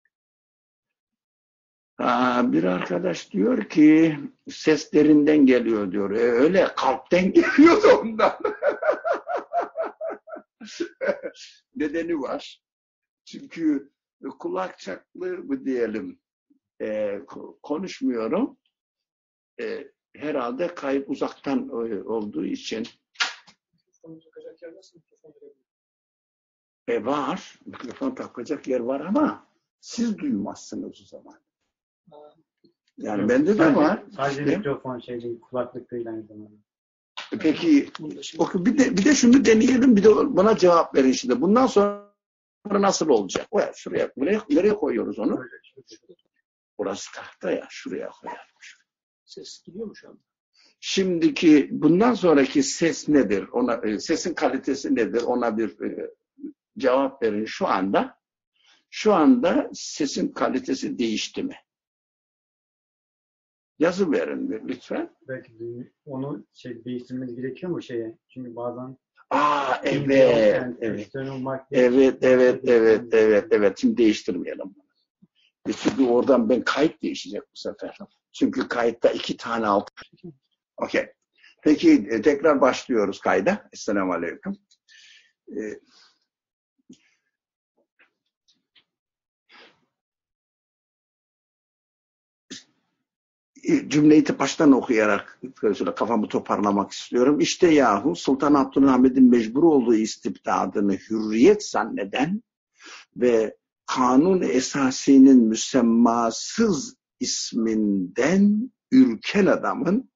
Aa, bir arkadaş diyor ki ses derinden geliyor diyor. E, öyle kalpten geliyor da ondan. Nedeni var. Çünkü kulak çaklı mı diyelim e, konuşmuyorum. E, herhalde kayıp uzaktan olduğu için. E, var. Mikrofon takacak yer var ama siz duymazsınız o zaman. Yani Yok, bende de sadece, var. Sadece işte. Mikrofon şey değil, kulaklık değil aynı zamanda. Peki bir de, bir de şunu deneyelim, bir de bana cevap verin şimdi. Bundan sonra nasıl olacak? O ya, şuraya, buraya, nereye koyuyoruz onu? Burası tahta ya, şuraya koyalım. Ses gidiyor mu şu anda? Şimdiki, bundan sonraki ses nedir? Ona, sesin kalitesi nedir? Ona bir e, cevap verin şu anda. Şu anda sesin kalitesi değişti mi? Yazı verin lütfen. Belki onu şey değiştirmeniz gerekiyor mu şeye? Çünkü bazen Aa evet, yani evet, evet, evet, evet, evet, evet, evet. Şimdi değiştirmeyelim. Çünkü oradan ben kayıt değişecek bu sefer. Çünkü kayıtta iki tane alt. Okey. Peki tekrar başlıyoruz kayda. Esselamu Aleyküm. Ee, cümleyi baştan okuyarak kafamı toparlamak istiyorum. İşte yahu Sultan Abdülhamid'in mecbur olduğu istibdadını hürriyet zanneden ve kanun esasinin müsemmasız isminden ürken adamın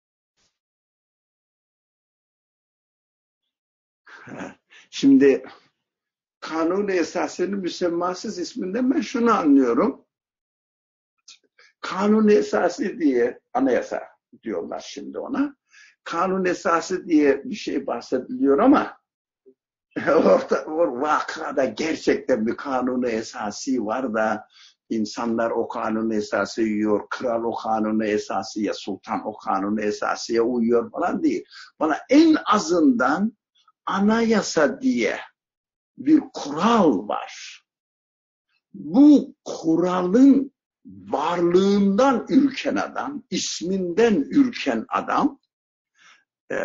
şimdi kanun esasının müsemmasız isminden ben şunu anlıyorum. Kanun esası diye, anayasa diyorlar şimdi ona. Kanun esası diye bir şey bahsediliyor ama orta, or, vakada gerçekten bir kanun esası var da insanlar o kanun esası yiyor, kral o kanun esasıya, sultan o kanun esasıya uyuyor falan değil. Bana en azından anayasa diye bir kural var. Bu kuralın varlığından ürken adam, isminden ürken adam, e,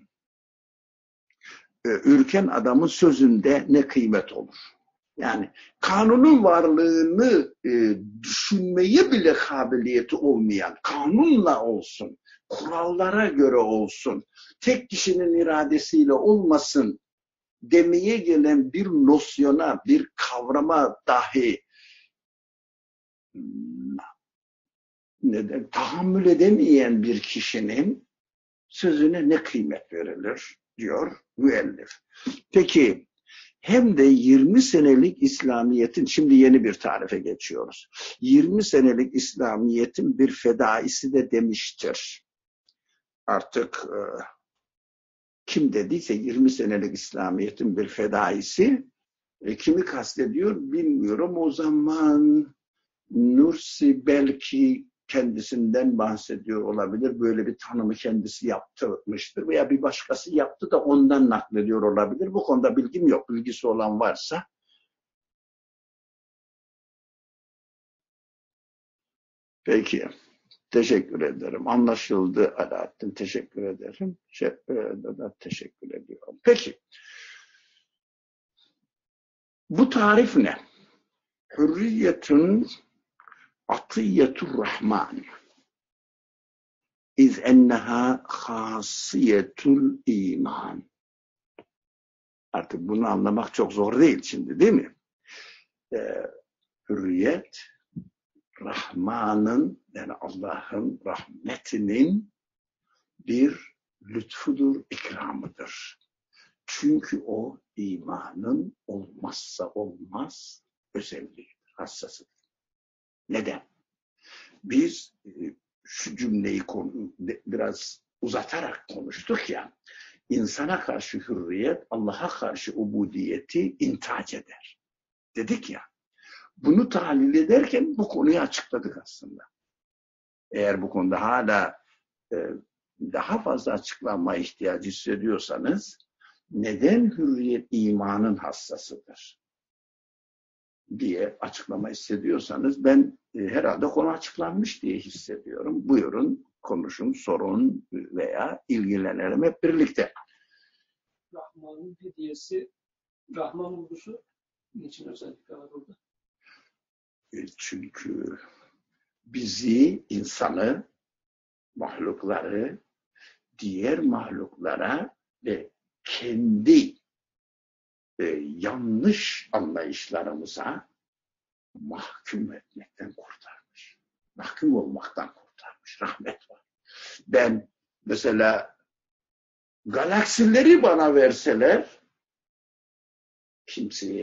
e, ürken adamın sözünde ne kıymet olur? Yani kanunun varlığını e, düşünmeye bile kabiliyeti olmayan, kanunla olsun, kurallara göre olsun, tek kişinin iradesiyle olmasın demeye gelen bir nosyona, bir kavrama dahi neden, tahammül edemeyen bir kişinin sözüne ne kıymet verilir diyor müellif. Peki hem de yirmi senelik İslamiyet'in, şimdi yeni bir tarife geçiyoruz. yirmi senelik İslamiyet'in bir fedaisi de demiştir. Artık e, kim dediyse yirmi senelik İslamiyet'in bir fedaisi, e, kimi kastediyor bilmiyorum. O zaman Nursi belki kendisinden bahsediyor olabilir. Böyle bir tanımı kendisi yaptırmıştır veya bir başkası yaptı da ondan naklediyor olabilir. Bu konuda bilgim yok. Bilgisi olan varsa. Peki. Teşekkür ederim. Anlaşıldı Alaaddin. Teşekkür ederim. Şey, da teşekkür ediyorum. Peki. Bu tarif ne? Hürriyetun atiyyetur rahman. İz enneha hasiyetul iman. Artık bunu anlamak çok zor değil şimdi, değil mi? Ee, hürriyet, Rahman'ın, yani Allah'ın rahmetinin bir lütfudur, ikramıdır. Çünkü o imanın olmazsa olmaz özelliğidir, hassasıdır. Neden? Biz şu cümleyi konu, biraz uzatarak konuştuk ya, insana karşı hürriyet, Allah'a karşı ubudiyeti intac eder. Dedik ya, bunu tahlil ederken bu konuyu açıkladık aslında. Eğer bu konuda hala e, daha fazla açıklanma ihtiyacı hissediyorsanız, neden hürriyet imanın hassasıdır diye açıklama hissediyorsanız, ben e, herhalde konu açıklanmış diye hissediyorum. Buyurun, konuşun, sorun veya ilgilenelim hep birlikte. Rahman'ın hediyesi, Rahman vurgusu niçin özellikle var burada? E, çünkü bizi, insanı, mahlukları, diğer mahluklara ve kendi e, yanlış anlayışlarımıza mahkum etmekten kurtarmış. Mahkum olmaktan kurtarmış. Rahmet var. Ben mesela galaksileri bana verseler kimseye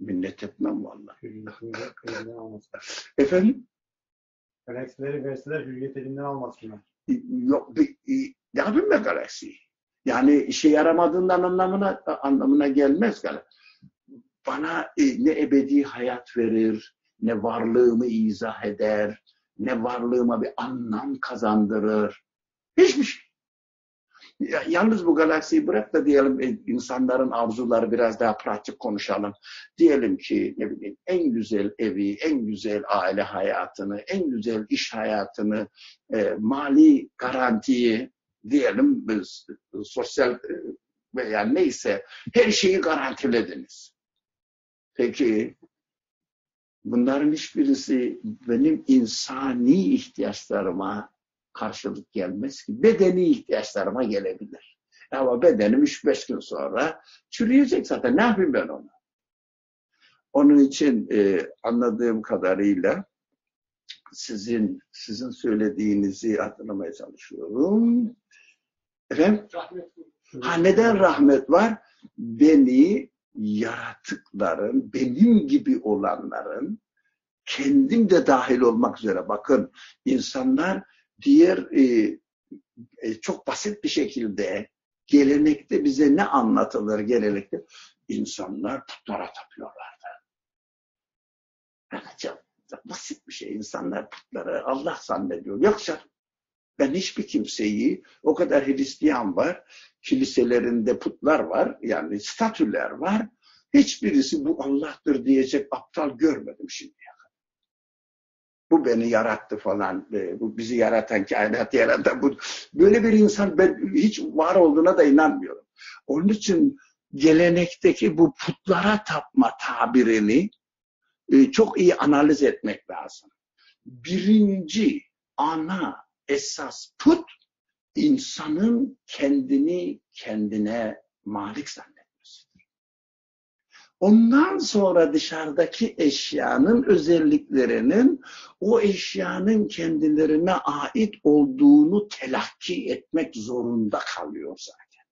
Minnet etmem vallahi. Hürriyetini elinden almasınlar. Efendim? Galaksileri verseler hürriyet elinden almasınlar. Yok, bir, ne yapayım ben galaksiyi? Yani işe yaramadığından anlamına anlamına gelmez galaksi. Bana e, ne ebedi hayat verir, ne varlığımı izah eder, ne varlığıma bir anlam kazandırır. Hiçbir şey. Ya, yalnız bu galaksiyi bırak da diyelim e, insanların arzuları biraz daha pratik konuşalım. Diyelim ki ne bileyim en güzel evi, en güzel aile hayatını, en güzel iş hayatını, e, mali garantiyi diyelim biz sosyal e, veya neyse her şeyi garantilediniz. Peki bunların hiçbirisi benim insani ihtiyaçlarıma karşılık gelmez ki. Bedeni ihtiyaçlarıma gelebilir. Ama bedenim üç beş gün sonra çürüyecek zaten. Ne yapayım ben onu? Onun için e, anladığım kadarıyla sizin sizin söylediğinizi hatırlamaya çalışıyorum. Efendim? Rahmet. Ha, neden rahmet var? Beni yaratıkların, benim gibi olanların, kendim de dahil olmak üzere, bakın insanlar diğer e, e, çok basit bir şekilde gelenekte bize ne anlatılır gelenekte? İnsanlar putlara tapıyorlardı. Yani çok, çok basit bir şey. İnsanlar putları Allah zannediyor. Yoksa ben hiçbir kimseyi, o kadar Hristiyan var, kiliselerinde putlar var, yani statüler var. Hiçbirisi bu Allah'tır diyecek aptal görmedim şimdiye kadar. Bu beni yarattı falan, bu bizi yaratan, kainatı yaratan, bu, böyle bir insan ben hiç var olduğuna da inanmıyorum. Onun için gelenekteki bu putlara tapma tabirini çok iyi analiz etmek lazım. Birinci, ana, esas put, insanın kendini kendine malik zannetmesidir. Ondan sonra dışarıdaki eşyanın özelliklerinin o eşyanın kendilerine ait olduğunu telakki etmek zorunda kalıyor zaten.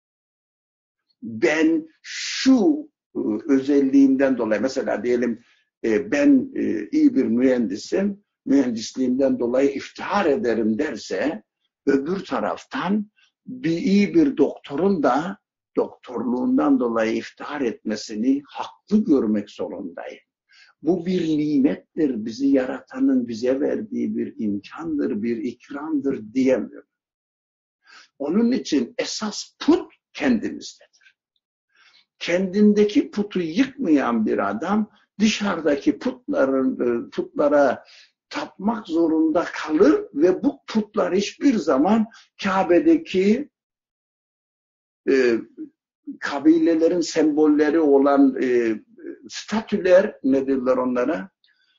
Ben şu özelliğimden dolayı, mesela diyelim ben iyi bir mühendisim, mühendisliğimden dolayı iftihar ederim derse, öbür taraftan bir iyi bir doktorun da doktorluğundan dolayı iftihar etmesini haklı görmek zorundayım. Bu bir nimettir, bizi yaratanın bize verdiği bir imkandır, bir ikramdır diyemiyorum. Onun için esas put kendimizdedir. Kendindeki putu yıkmayan bir adam dışarıdaki putların putlara tapmak zorunda kalır ve bu putlar hiçbir zaman Kabe'deki e, kabilelerin sembolleri olan e, statüler, ne derler onlara?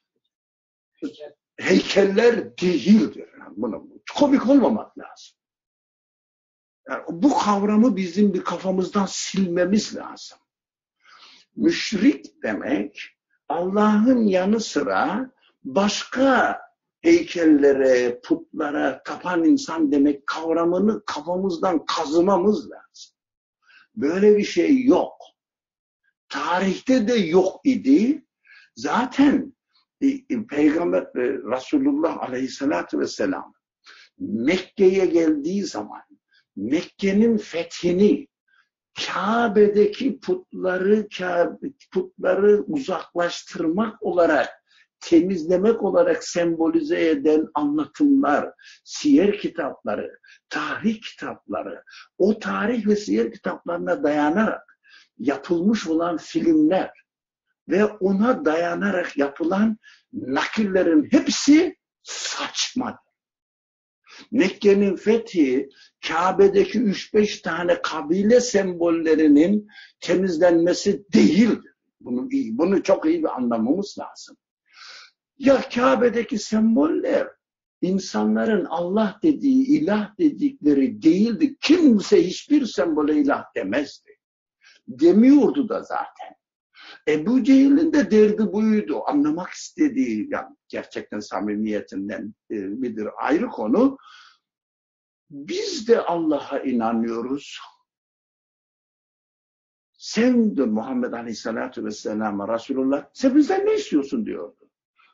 Heykeller değildir. Yani bunu komik olmamak lazım. Yani bu kavramı bizim bir kafamızdan silmemiz lazım. Müşrik demek Allah'ın yanı sıra başka heykellere, putlara tapan insan demek kavramını kafamızdan kazımamız lazım. Böyle bir şey yok. Tarihte de yok idi. Zaten Peygamber Resulullah Aleyhisselatü Vesselam Mekke'ye geldiği zaman Mekke'nin fethini Kabe'deki putları Kabe, putları uzaklaştırmak olarak, temizlemek olarak sembolize eden anlatımlar, siyer kitapları, tarih kitapları, o tarih ve siyer kitaplarına dayanarak yapılmış olan filmler ve ona dayanarak yapılan nakillerin hepsi saçmadır. Mekke'nin fethi, Kabe'deki üç beş tane kabile sembollerinin temizlenmesi değildir. Bunu, bunu çok iyi bir anlamamız lazım. Ya Kabe'deki semboller insanların Allah dediği, ilah dedikleri değildi. Kimse hiçbir sembole ilah demezdi. Demiyordu da zaten. Ebu Cehil'in de derdi buydu. Anlamak istediği, yani gerçekten samimiyetinden e, midir ayrı konu. Biz de Allah'a inanıyoruz. Sen de Muhammed Aleyhisselatü Vesselam'a Resulullah sen bizden ne istiyorsun diyordu.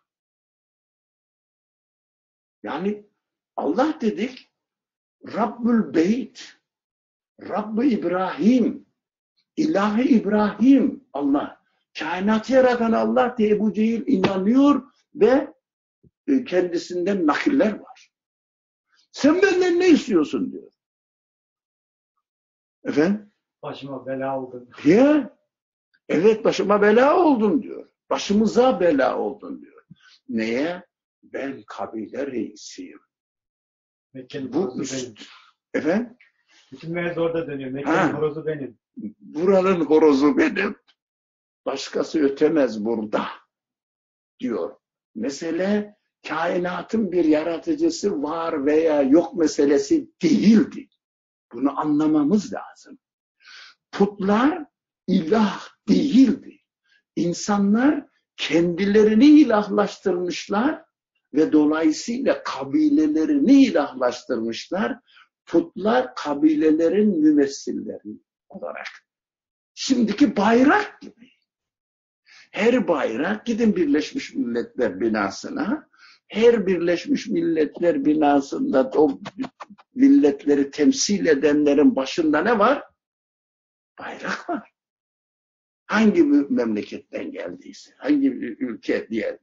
Yani Allah dedik Rabbül Beyt, Rabb-ı İbrahim, İlahi İbrahim Allah. Kainatı yaratan Allah diye Ebu Cehil inanıyor ve kendisinden nakiller var. Sen benden ne istiyorsun diyor. Efendim? Başıma bela oldun. Ya, evet başıma bela oldun diyor. Başımıza bela oldun diyor. Neye? Ben kabile reisiyim. Mekke'nin Bu horozu üst. benim. Efendim? Bütün mevzu orada dönüyor. Mekke'nin Ha. horozu benim. Buranın horozu benim. Başkası ötemez burada diyor. Mesele kainatın bir yaratıcısı var veya yok meselesi değildi. Bunu anlamamız lazım. Putlar ilah değildi. İnsanlar kendilerini ilahlaştırmışlar ve dolayısıyla kabilelerini ilahlaştırmışlar. Putlar kabilelerin mümessilleri olarak. Şimdiki bayrak gibi. Her bayrak gidin Birleşmiş Milletler binasına. Her Birleşmiş Milletler binasında o milletleri temsil edenlerin başında ne var? Bayrak var. Hangi memleketten geldiyse, hangi ülke diye.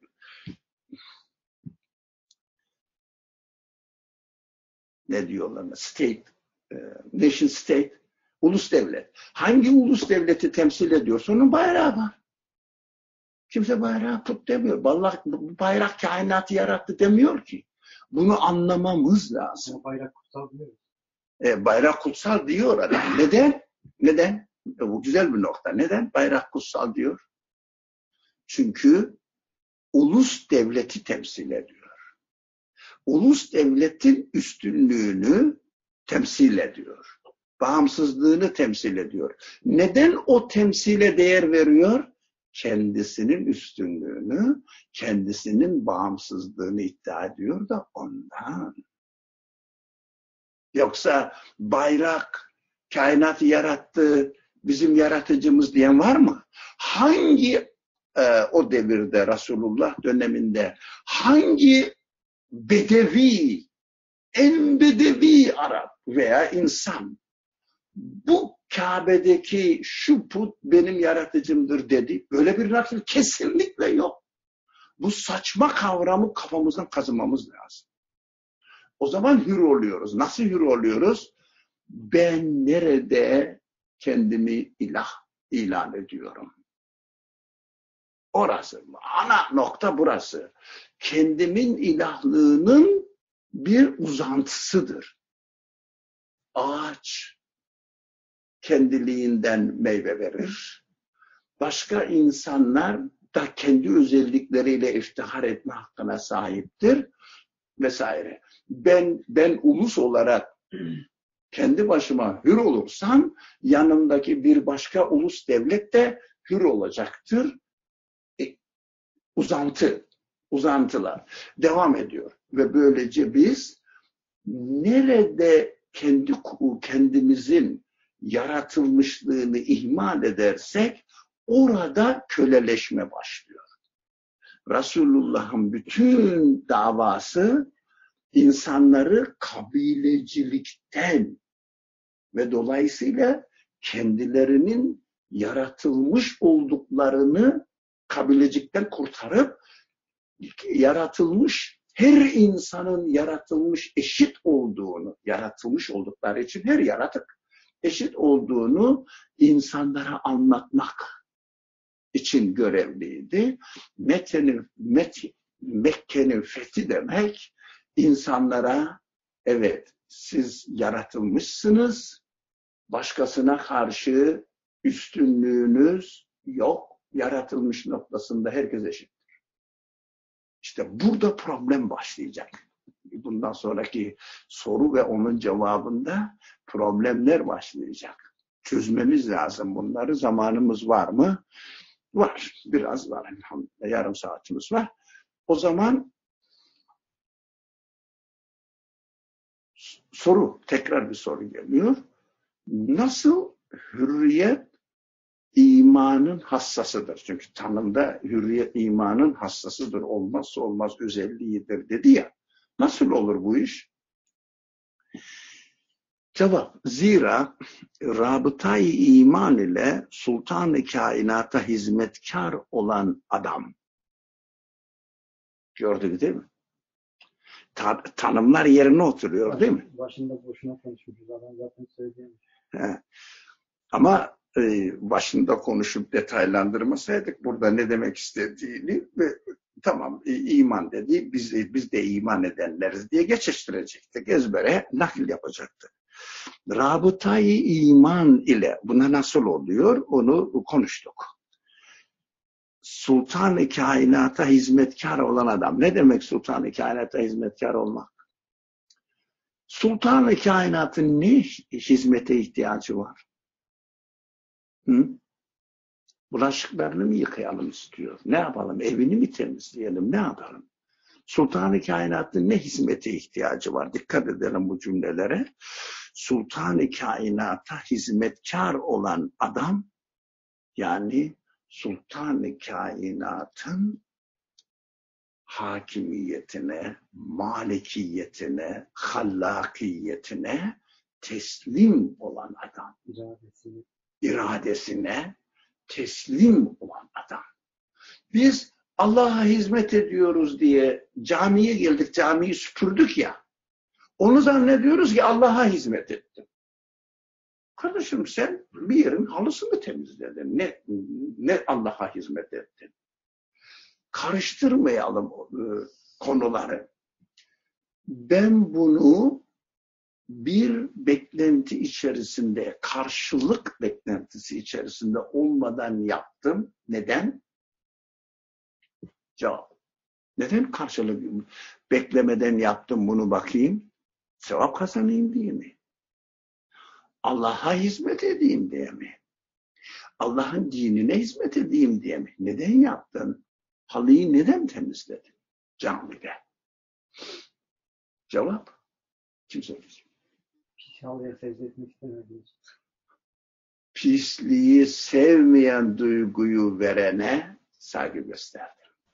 Ne diyorlar? State, nation state, ulus devlet. Hangi ulus devleti temsil ediyorsa onun bayrağı var. Kimse bayrağı put demiyor. Vallahi bayrak kainatı yarattı demiyor ki. Bunu anlamamız lazım. Ama bayrak kutsal diyor. E, bayrak kutsal diyor adam. Neden? Neden? Bu güzel bir nokta. Neden bayrak kutsal diyor? Çünkü ulus devleti temsil ediyor. Ulus devletin üstünlüğünü temsil ediyor. Bağımsızlığını temsil ediyor. Neden o temsile değer veriyor? Kendisinin üstünlüğünü, kendisinin bağımsızlığını iddia ediyor da ondan. Yoksa bayrak, kainatı yarattı, bizim yaratıcımız diyen var mı? Hangi e, o devirde Resulullah döneminde hangi bedevi, en bedevi Arap veya insan bu Kabe'deki şu put benim yaratıcımdır dedi. Böyle bir nasıl kesinlikle yok. Bu saçma kavramı kafamızdan kazımamız lazım. O zaman hür oluyoruz. Nasıl hür oluyoruz? Ben nerede kendimi ilah ilan ediyorum? Orası. Ana nokta burası. Kendimin ilahlığının bir uzantısıdır. Ağaç kendiliğinden meyve verir. Başka insanlar da kendi özellikleriyle iftihar etme hakkına sahiptir vesaire. Ben ben ulus olarak kendi başıma hür olursam yanımdaki bir başka ulus devlet de hür olacaktır. E, uzantı, uzantılar devam ediyor ve böylece biz nerede kendi kendimizin yaratılmışlığını ihmal edersek orada köleleşme başlıyor. Resulullah'ın bütün davası insanları kabilecilikten ve dolayısıyla kendilerinin yaratılmış olduklarını kabilecikten kurtarıp yaratılmış her insanın yaratılmış eşit olduğunu, yaratılmış oldukları için her yaratık eşit olduğunu insanlara anlatmak için görevliydi. Mekke'nin Mekke'nin fethi demek insanlara evet siz yaratılmışsınız, başkasına karşı üstünlüğünüz yok, yaratılmış noktasında herkes eşittir. İşte burada problem başlayacak. Bundan sonraki soru ve onun cevabında problemler başlayacak. Çözmemiz lazım bunları. Zamanımız var mı? Var. Biraz var. Yarım saatimiz var. O zaman soru, tekrar bir soru geliyor. Nasıl hürriyet imanın hassasıdır. Çünkü tanımda hürriyet imanın hassasıdır. Olmazsa olmaz özelliğidir dedi ya. Nasıl olur bu iş? Cevap, zira rabıtayı iman ile sultan-ı kainata hizmetkar olan adam. Gördük değil mi? Ta tanımlar yerine oturuyor değil mi? Başında boşuna konuşmuşuz. Adam zaten söyleyemiyor. He. Ama e, başında konuşup detaylandırmasaydık burada ne demek istediğini ve tamam e, iman dedi, biz de, biz de iman edenleriz diye geçiştirecektik. Ezbere nakil yapacaktık. Rabıtayı iman ile buna nasıl oluyor onu konuştuk. Sultan-ı kainata hizmetkar olan adam. Ne demek sultan-ı kainata hizmetkar olmak? Sultan-ı kainatın ne hizmete ihtiyacı var? Hı? Bulaşıklarını mı yıkayalım istiyor? Ne yapalım? Evini mi temizleyelim? Ne yapalım? Sultan-ı kainatın ne hizmete ihtiyacı var? Dikkat edelim bu cümlelere. Sultan-ı kainata hizmetkar olan adam, yani Sultan-ı kainatın hakimiyetine, malikiyetine, hallakiyetine teslim olan adam. İradesini. İradesine teslim olan adam. Biz Allah'a hizmet ediyoruz diye camiye geldik, camiyi süpürdük ya. Onu zannediyoruz ki Allah'a hizmet ettim. Kardeşim sen bir yerin halısını temizledin. Ne, ne Allah'a hizmet ettin? Karıştırmayalım e, konuları. Ben bunu bir beklenti içerisinde, karşılık beklentisi içerisinde olmadan yaptım. Neden? Cevap. Neden karşılık beklemeden yaptım bunu bakayım? Sevap kazanayım diye mi? Allah'a hizmet edeyim diye mi? Allah'ın dinine hizmet edeyim diye mi? Neden yaptın? Halıyı neden temizledin? Camide. Cevap? Kim söyleyecek? Pis halıya secde etmek istemediğiniz. Pisliği sevmeyen duyguyu verene saygı gösterdim.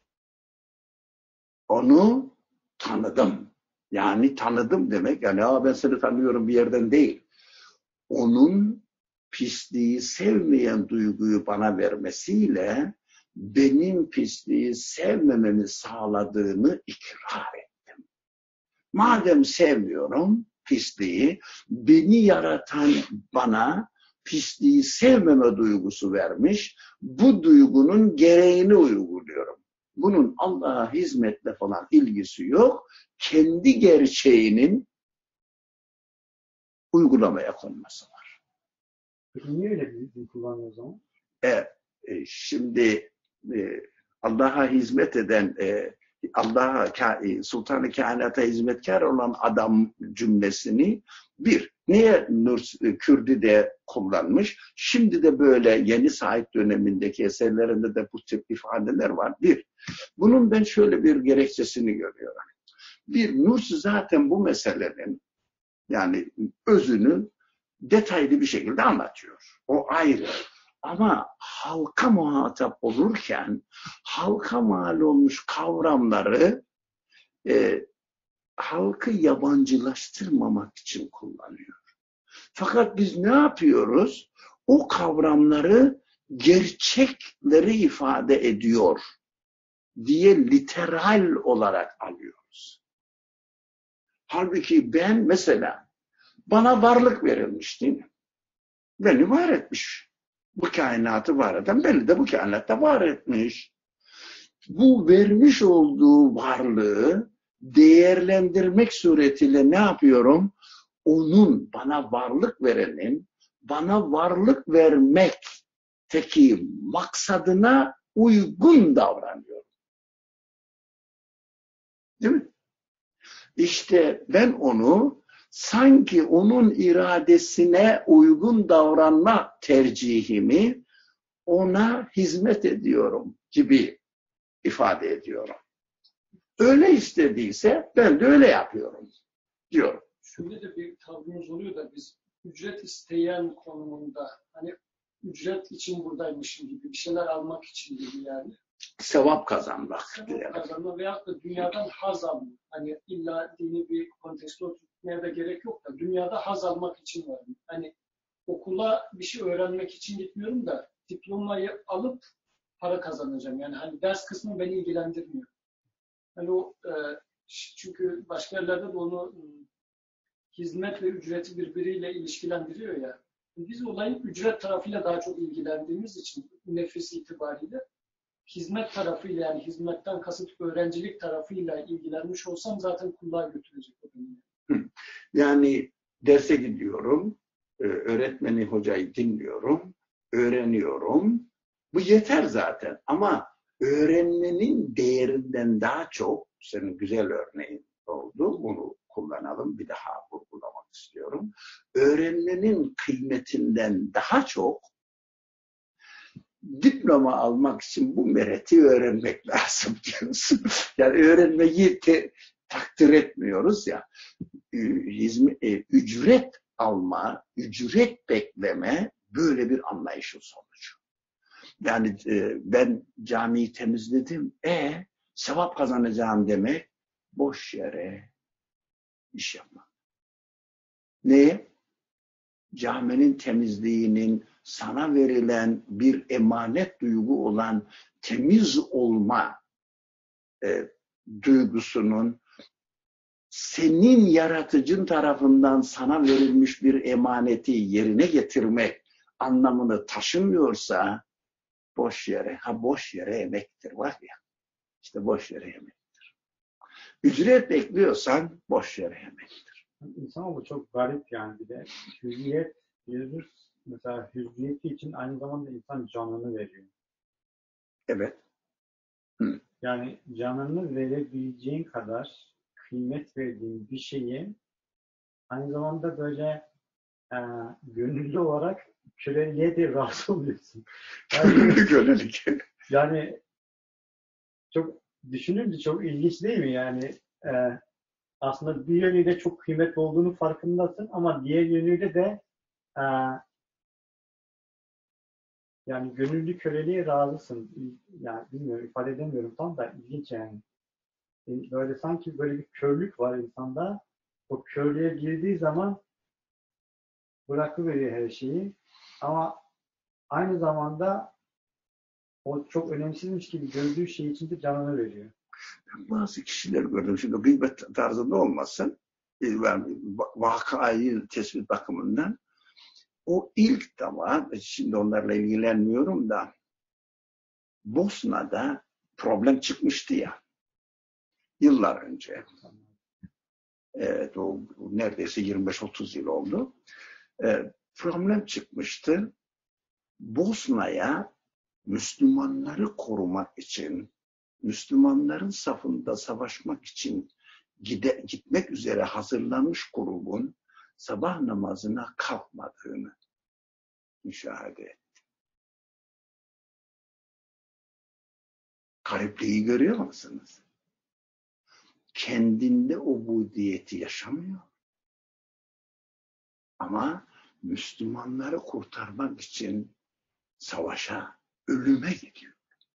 Onu tanıdım. Yani tanıdım demek, yani Aa, ben seni tanıyorum bir yerden değil. Onun pisliği sevmeyen duyguyu bana vermesiyle benim pisliği sevmememi sağladığını ikrar ettim. Madem sevmiyorum pisliği, beni yaratan bana pisliği sevmeme duygusu vermiş, bu duygunun gereğini uyguluyorum. Bunun Allah'a hizmetle falan ilgisi yok. Kendi gerçeğinin uygulamaya konması var. Peki niye öyle bir dil kullanıyor o zaman? E, e, şimdi e, Allah'a hizmet eden, e, Allah'a e, Sultan-ı Kainat'a hizmetkar olan adam cümlesini bir, niye Nur Kürdi'de kullanmış? Şimdi de böyle yeni Said dönemindeki eserlerinde de bu tip ifadeler var. Bir, bunun ben şöyle bir gerekçesini görüyorum. Bir, Nursi zaten bu meselenin yani özünü detaylı bir şekilde anlatıyor. O ayrı. Ama halka muhatap olurken halka mal olmuş kavramları e, halkı yabancılaştırmamak için kullanıyor. Fakat biz ne yapıyoruz? O kavramları gerçekleri ifade ediyor diye literal olarak alıyoruz. Halbuki ben mesela bana varlık verilmiş değil mi? Beni var etmiş. Bu kainatı var eden beni de bu kainatta var etmiş. Bu vermiş olduğu varlığı değerlendirmek suretiyle ne yapıyorum? Onun, bana varlık verenin, bana varlık vermekteki maksadına uygun davranıyorum. Değil mi? İşte ben onu sanki onun iradesine uygun davranma tercihimi ona hizmet ediyorum gibi ifade ediyorum. Öyle istediyse ben de öyle yapıyorum diyorum. Şöyle de bir tavrımız oluyor da biz ücret isteyen konumunda hani ücret için buradaymışım gibi, bir şeyler almak için gibi yani. Sevap kazanmak. Sevap kazanma veyahut da dünyadan haz alma. Hani illa dini bir kontekste oturtmaya da gerek yok da dünyada haz almak için var. Hani okula bir şey öğrenmek için gitmiyorum da diplomayı alıp para kazanacağım. Yani hani ders kısmı beni ilgilendirmiyor. Hani o e, çünkü başka yerlerde de onu hizmet ve ücreti birbiriyle ilişkilendiriyor ya. Biz olayın ücret tarafıyla daha çok ilgilendiğimiz için nefis itibariyle hizmet tarafıyla yani hizmetten kasıt öğrencilik tarafıyla ilgilenmiş olsam zaten kulluğa götürecek o beni. Yani derse gidiyorum, öğretmeni, hocayı dinliyorum, öğreniyorum. Bu yeter zaten ama öğrenmenin değerinden daha çok, senin güzel örneğin oldu, bunu kullanalım, bir daha vurgulamak istiyorum. Öğrenmenin kıymetinden daha çok diploma almak için bu mereti öğrenmek lazım diyorsun. Yani öğrenmeyi te, takdir etmiyoruz ya. Hizmet, ücret alma, ücret bekleme böyle bir anlayışın sonucu. Yani e, ben camiyi temizledim, e sevap kazanacağım demek boş yere iş yapmak. Neye? Caminin temizliğinin sana verilen bir emanet duygu olan temiz olma e, duygusunun senin yaratıcın tarafından sana verilmiş bir emaneti yerine getirmek anlamını taşımıyorsa boş yere, ha boş yere emektir var ya, işte boş yere emektir. Ücret bekliyorsan boş yere emektir. İnsanoğlu çok garip yani bir de hürriyet diyoruz. Mesela hürriyeti için aynı zamanda insan canını veriyor. Evet. Hı. Yani canını verebileceğin kadar kıymet verdiğin bir şeyi aynı zamanda böyle e, gönüllü olarak köleliğe de razı oluyorsun. Gönüllü kölelik. Yani çok düşününce çok ilginç değil mi? Yani e, aslında bir yönüyle çok kıymetli olduğunu farkındasın ama diğer yönüyle de e, yani gönüllü köleliğe razısın. Yani bilmiyorum, ifade edemiyorum tam da ilginç yani. Böyle sanki böyle bir körlük var insanda. O körlüğe girdiği zaman bırakıveriyor her şeyi. Ama aynı zamanda o çok önemsizmiş gibi gördüğü şey için de canını veriyor. Bazı kişiler gördüm. Şimdi gıybet tarzında olmasın. Ben vakayı tespit bakımından o ilk zaman, şimdi onlarla ilgilenmiyorum da Bosna'da problem çıkmıştı ya yıllar önce. Evet, o neredeyse yirmi beş otuz yıl oldu. E, problem çıkmıştı. Bosna'ya Müslümanları korumak için, Müslümanların safında savaşmak için gide, gitmek üzere hazırlanmış grubun sabah namazına kalkmadığını müşahede etti. Garipliği görüyor musunuz? Kendinde ubudiyeti yaşamıyor. Ama Müslümanları kurtarmak için savaşa, ölüme gidiyor.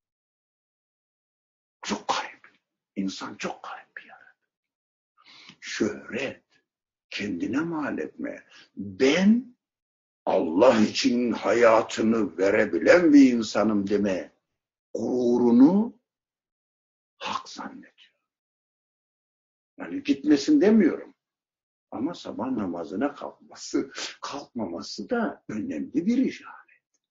Çok garip. İnsan çok garip bir yaratık. Şöhret, kendine mal etme. Ben Allah için hayatını verebilen bir insanım deme gururunu hak zannediyor. Yani gitmesin demiyorum. Ama sabah namazına kalkması, kalkmaması da önemli bir işaret.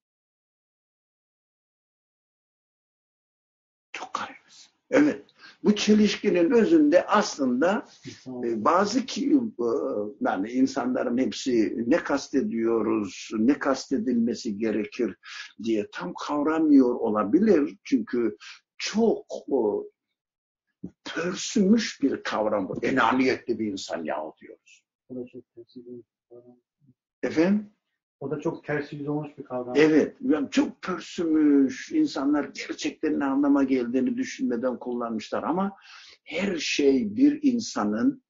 Çok garip. Evet. Bu çelişkinin özünde aslında e, bazı ki e, yani insanların hepsi ne kastediyoruz, ne kastedilmesi gerekir diye tam kavramıyor olabilir. Çünkü çok o, pörsümüş bir kavram bu. Enaniyetli bir insan yahu diyoruz. O da çok ters yüz olmuş bir kavram. Efendim? O da çok ters yüz olmuş bir kavram. Evet. Yani çok pörsümüş. İnsanlar gerçekten ne anlama geldiğini düşünmeden kullanmışlar. Ama her şey bir insanın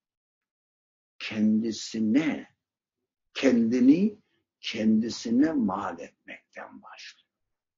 kendisine, kendini kendisine mal etmekten şeyden başlıyor.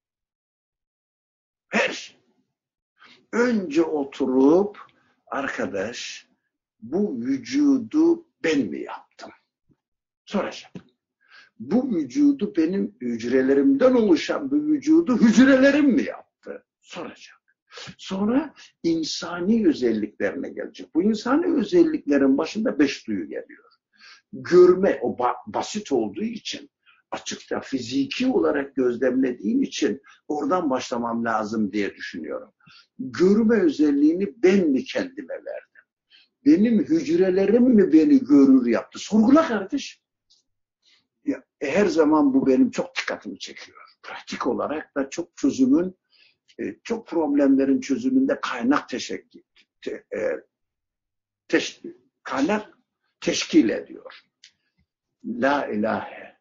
Her şey. Önce oturup arkadaş bu vücudu ben mi yaptım? Soracak. Bu vücudu benim hücrelerimden oluşan bu vücudu hücrelerim mi yaptı? Soracak. Sonra insani özelliklerine gelecek. Bu insani özelliklerin başında beş duyu geliyor. Görme, o ba basit olduğu için, açıkça fiziki olarak gözlemlediğim için oradan başlamam lazım diye düşünüyorum. Görme özelliğini ben mi kendime verdim? Benim hücrelerim mi beni görür yaptı? Sorgula kardeş. Ya, her zaman bu benim çok dikkatimi çekiyor. Pratik olarak da çok çözümün, çok problemlerin çözümünde kaynak teşekkül, te, e, teş, kaynak teşkil ediyor. La ilahe.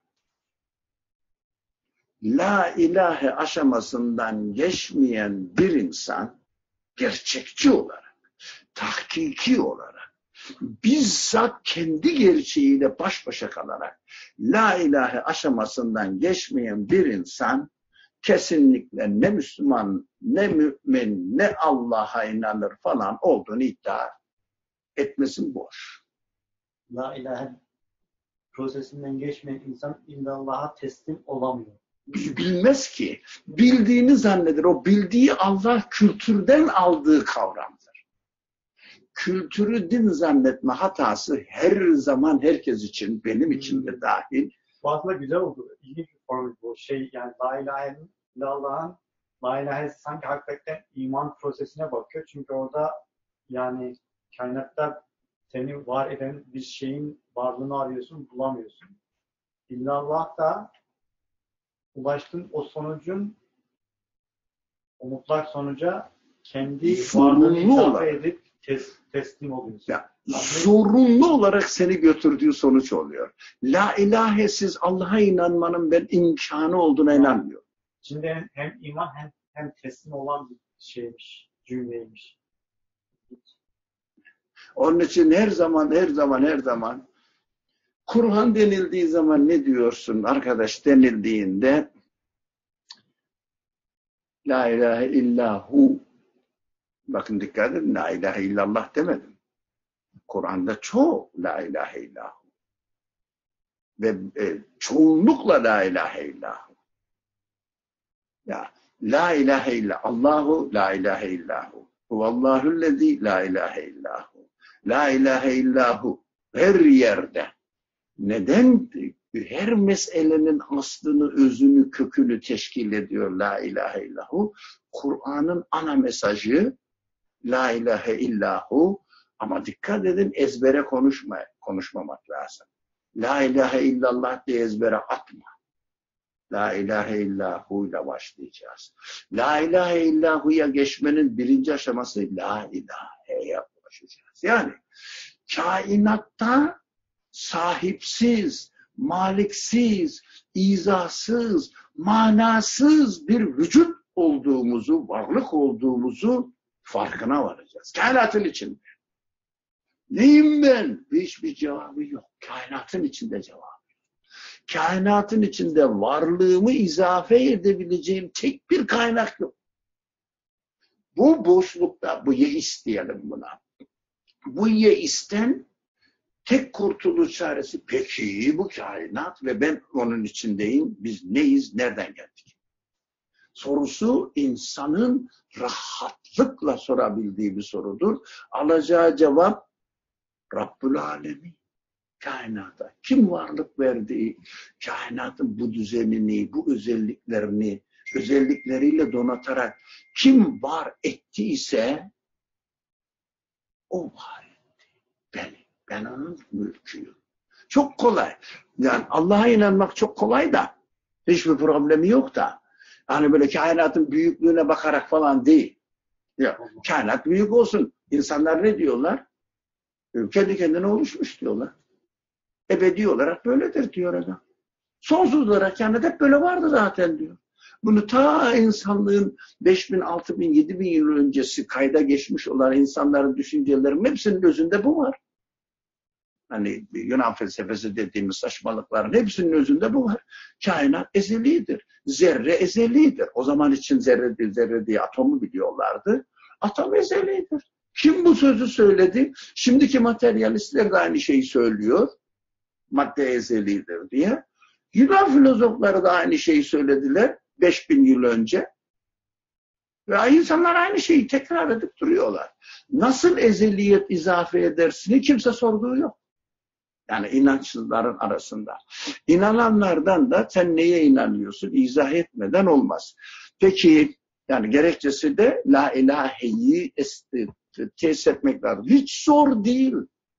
La ilahe aşamasından geçmeyen bir insan gerçekçi olarak, tahkiki olarak, bizzat kendi gerçeğiyle baş başa kalarak la ilahe aşamasından geçmeyen bir insan kesinlikle ne Müslüman, ne mümin, ne Allah'a inanır falan olduğunu iddia etmesin boş. La ilahe prosesinden geçmeyen insan illallah'a teslim olamıyor. Bilmez ki. Bildiğini zanneder. O bildiği Allah kültürden aldığı kavramdır. Kültürü din zannetme hatası her zaman herkes için, benim için de dahil. Bu aslında güzel oldu. İlginç bir formül bu. Şey, yani la ilahe illallah'ın la ilahe sanki hakikaten iman prosesine bakıyor. Çünkü orada yani kainatta seni var eden bir şeyin varlığını arıyorsun, bulamıyorsun. İllallah da ulaştığın o sonucun, o mutlak sonuca kendi varlığını izafe edip tes, teslim oluyorsun. Ya, zorunlu olarak seni götürdüğü sonuç oluyor. La ilahesiz Allah'a inanmanın ben imkanı olduğuna inanmıyorum. İçinde hem iman hem, hem teslim olan bir şeymiş, cümleymiş. Onun için her zaman, her zaman, her zaman Kur'an denildiği zaman ne diyorsun arkadaş denildiğinde La ilahe illahu. Bakın dikkat edin, la ilahe illallah demedim. Kur'an'da çok la ilahe illahu. Ve e, çoğunlukla la ilahe illahu. Ya, la ilahe illallah. Allahu la ilahe illahu. Huvallahullezî la ilahe illahu. La ilahe illahu. Her yerde. Neden? Her meselenin aslını, özünü, kökünü teşkil ediyor la ilahe illahu. Kur'an'ın ana mesajı la ilahe illahu. Ama dikkat edin, ezbere konuşma, konuşmamak lazım. La ilahe illallah diye ezbere atma. La ilahe illahu ile başlayacağız. La ilahe illahu'ya geçmenin birinci aşaması la ilahe'ye ulaşacağız. Yani kainatta sahipsiz, maliksiz, izahsız, manasız bir vücut olduğumuzu, varlık olduğumuzu farkına varacağız. Kainatın içinde. Neyim ben? Hiçbir cevabı yok. Kainatın içinde cevabı yok. Kainatın içinde varlığımı izafe edebileceğim tek bir kaynak yok. Bu boşlukta, bu yeis diyelim buna. Bu yeisten tek kurtuluş çaresi, peki bu kainat ve ben onun içindeyim, biz neyiz, nereden geldik? Sorusu insanın rahatlıkla sorabildiği bir sorudur. Alacağı cevap Rabbül Alemin, kainata. Kim varlık verdiği, kainatın bu düzenini, bu özelliklerini, özellikleriyle donatarak kim var ettiyse o var etti. Beni. Ben onun mülküyüm. Çok kolay. Yani Allah'a inanmak çok kolay da hiçbir problemi yok da. Hani böyle kainatın büyüklüğüne bakarak falan değil. Ya, kainat büyük olsun. İnsanlar ne diyorlar? Kendi kendine oluşmuş diyorlar. Ebedi olarak böyledir diyor adam. Sonsuz olarak kainat hep böyle vardı zaten diyor. Bunu ta insanlığın beş bin, altı bin, yedi bin yıl öncesi kayda geçmiş olan insanların düşüncelerinin hepsinin özünde bu var. Hani Yunan felsefesi dediğimiz saçmalıkların hepsinin özünde bu var. Kainat ezelidir. Zerre ezelidir. O zaman için zerre değil, zerre diye atomu biliyorlardı. Atom ezelidir. Kim bu sözü söyledi? Şimdiki materyalistler de aynı şeyi söylüyor. Madde ezelidir diye. Yunan filozofları da aynı şeyi söylediler beş bin yıl önce. Ve insanlar aynı şeyi tekrar edip duruyorlar. Nasıl ezeliyet izafe edersini kimse sorduğu yok. Yani inançsızların arasında. İnananlardan da sen neye inanıyorsun izah etmeden olmaz. Peki yani gerekçesi de la ilaheyi tesis etmek lazım. Hiç zor değil.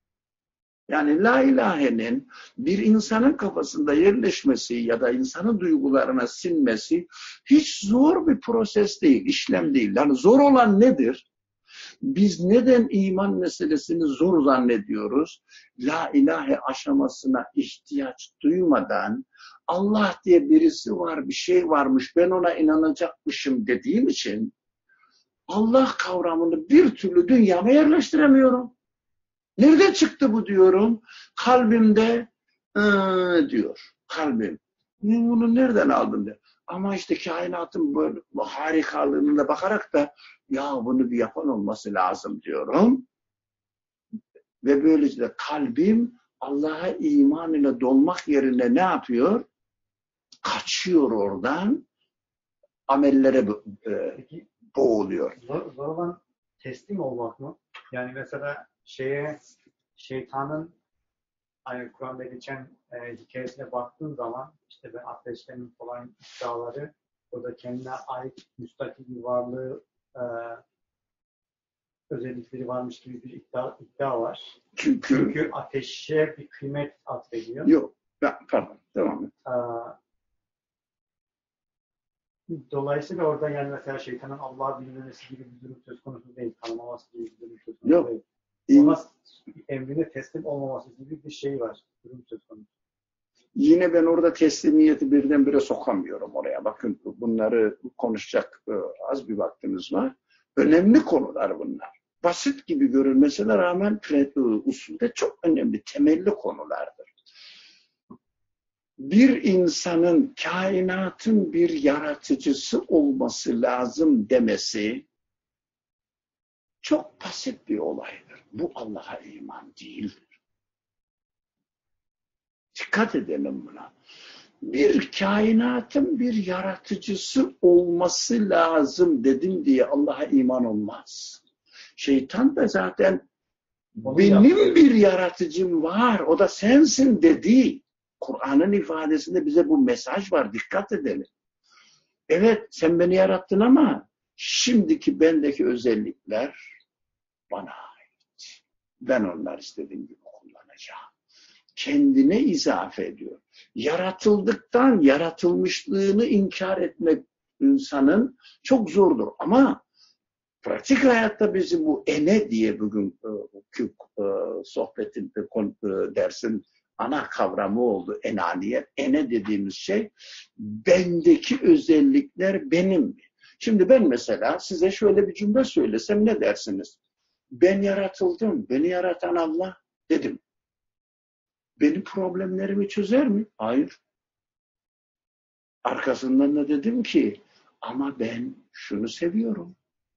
Yani la ilahenin bir insanın kafasında yerleşmesi ya da insanın duygularına sinmesi hiç zor bir proses değil, işlem değil. Yani zor olan nedir? Biz neden iman meselesini zor zannediyoruz? La ilahe aşamasına ihtiyaç duymadan Allah diye birisi var, bir şey varmış, ben ona inanacakmışım dediğim için Allah kavramını bir türlü dünyama yerleştiremiyorum. Nerede çıktı bu diyorum? Kalbimde ıı, diyor. Kalbim. Bunu nereden aldın diyor. Ama işte kainatın böyle harikalığına bakarak da ya bunu bir yapan olması lazım diyorum. Ve böylece de kalbim Allah'a iman ile dolmak yerine ne yapıyor? Kaçıyor oradan. Amellere e, boğuluyor. Zor, zor olan teslim olmak mı? Yani mesela şeye şeytanın hani Kur'an'da geçen e, hikayesine baktığın zaman işte ben ateşlerin falan iddiaları o da kendine ait müstakil bir varlığı e, özellikleri varmış gibi bir iddia, iddia var. Çünkü, Çünkü ateşe bir kıymet atfediyor. Yok. Ya, pardon. Devam et. E, dolayısıyla orada yani mesela şeytanın Allah'ı bilmemesi gibi bir durum söz konusu değil. Tanımaması gibi bir durum söz konusu Yok. değil. İyi. Ona emrine teslim olmaması gibi bir şey var. Durum söz konusu. Yine ben orada teslimiyeti birdenbire sokamıyorum oraya. Bakın bunları konuşacak az bir vaktimiz var. Önemli konular bunlar. Basit gibi görülmesine rağmen usulde çok önemli, temelli konulardır. Bir insanın kainatın bir yaratıcısı olması lazım demesi çok basit bir olaydır. Bu Allah'a iman değildir. Dikkat edelim buna. Bir kainatın bir yaratıcısı olması lazım dedim diye Allah'a iman olmaz. Şeytan da zaten onu benim yapıyor. Bir yaratıcım var, o da sensin dedi. Kur'an'ın ifadesinde bize bu mesaj var, dikkat edelim. Evet, sen beni yarattın ama şimdiki bendeki özellikler bana ait. Ben onları istediğim gibi kullanacağım. Kendine izafe ediyor. Yaratıldıktan yaratılmışlığını inkar etmek insanın çok zordur. Ama pratik hayatta bizim bu ene diye bugünkü sohbetin, dersin ana kavramı oldu enaniyet. Ene dediğimiz şey bendeki özellikler benim mi? Şimdi ben mesela size şöyle bir cümle söylesem ne dersiniz? Ben yaratıldım, beni yaratan Allah dedim. Benim problemlerimi çözer mi? Hayır. Arkasından da dedim ki ama ben şunu seviyorum.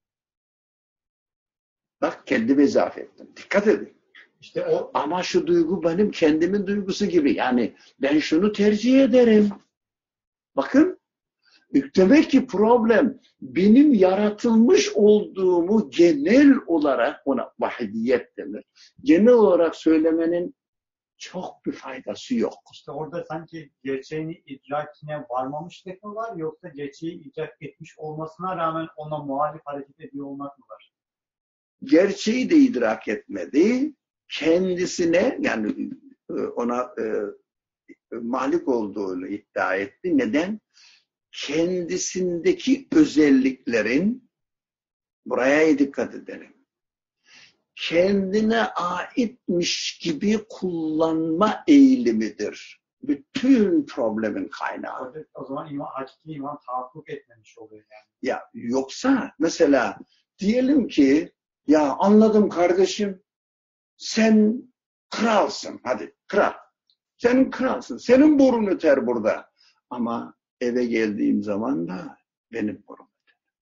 Bak kendime izafe ettim. Dikkat edin. İşte o ama şu duygu benim kendimin duygusu gibi. Yani ben şunu tercih ederim. Bakın demek ki problem benim yaratılmış olduğumu genel olarak ona vahidiyet denir. Genel olarak söylemenin çok bir faydası yok. İşte orada sanki gerçeğini idrakine varmamışlık mı var yoksa gerçeği idrak etmiş olmasına rağmen ona muhalif hareket ediyor olmak mı var? Gerçeği de idrak etmedi. Kendisine yani ona e, malik olduğunu iddia etti. Neden? Kendisindeki özelliklerin buraya dikkat edelim. Kendine aitmiş gibi kullanma eğilimidir. Bütün problemin kaynağı. O zaman iman, hakiki iman tahakkuk etmemiş oluyor yani. Ya yoksa mesela diyelim ki ya anladım kardeşim sen kralsın, hadi kral. Senin kralsın, senin borun öter burada. Ama eve geldiğim zaman da benim borum öter.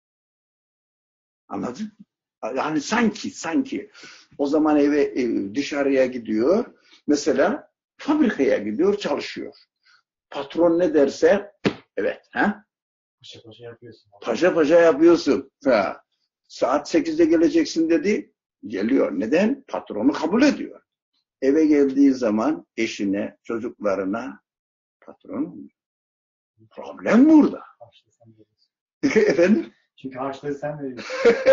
Anladın? Yani sanki, sanki o zaman eve, ev, dışarıya gidiyor. Mesela fabrikaya gidiyor, çalışıyor. Patron ne derse, evet, ha? Paşa paşa yapıyorsun. Paşa paşa yapıyorsun. Ha. Saat sekizde geleceksin dedi, geliyor. Neden? Patronu kabul ediyor. Eve geldiği zaman eşine, çocuklarına patron problem burada. Harçlığı sen veriyorsun. Efendim? Çünkü harçlığı sen veriyorsun.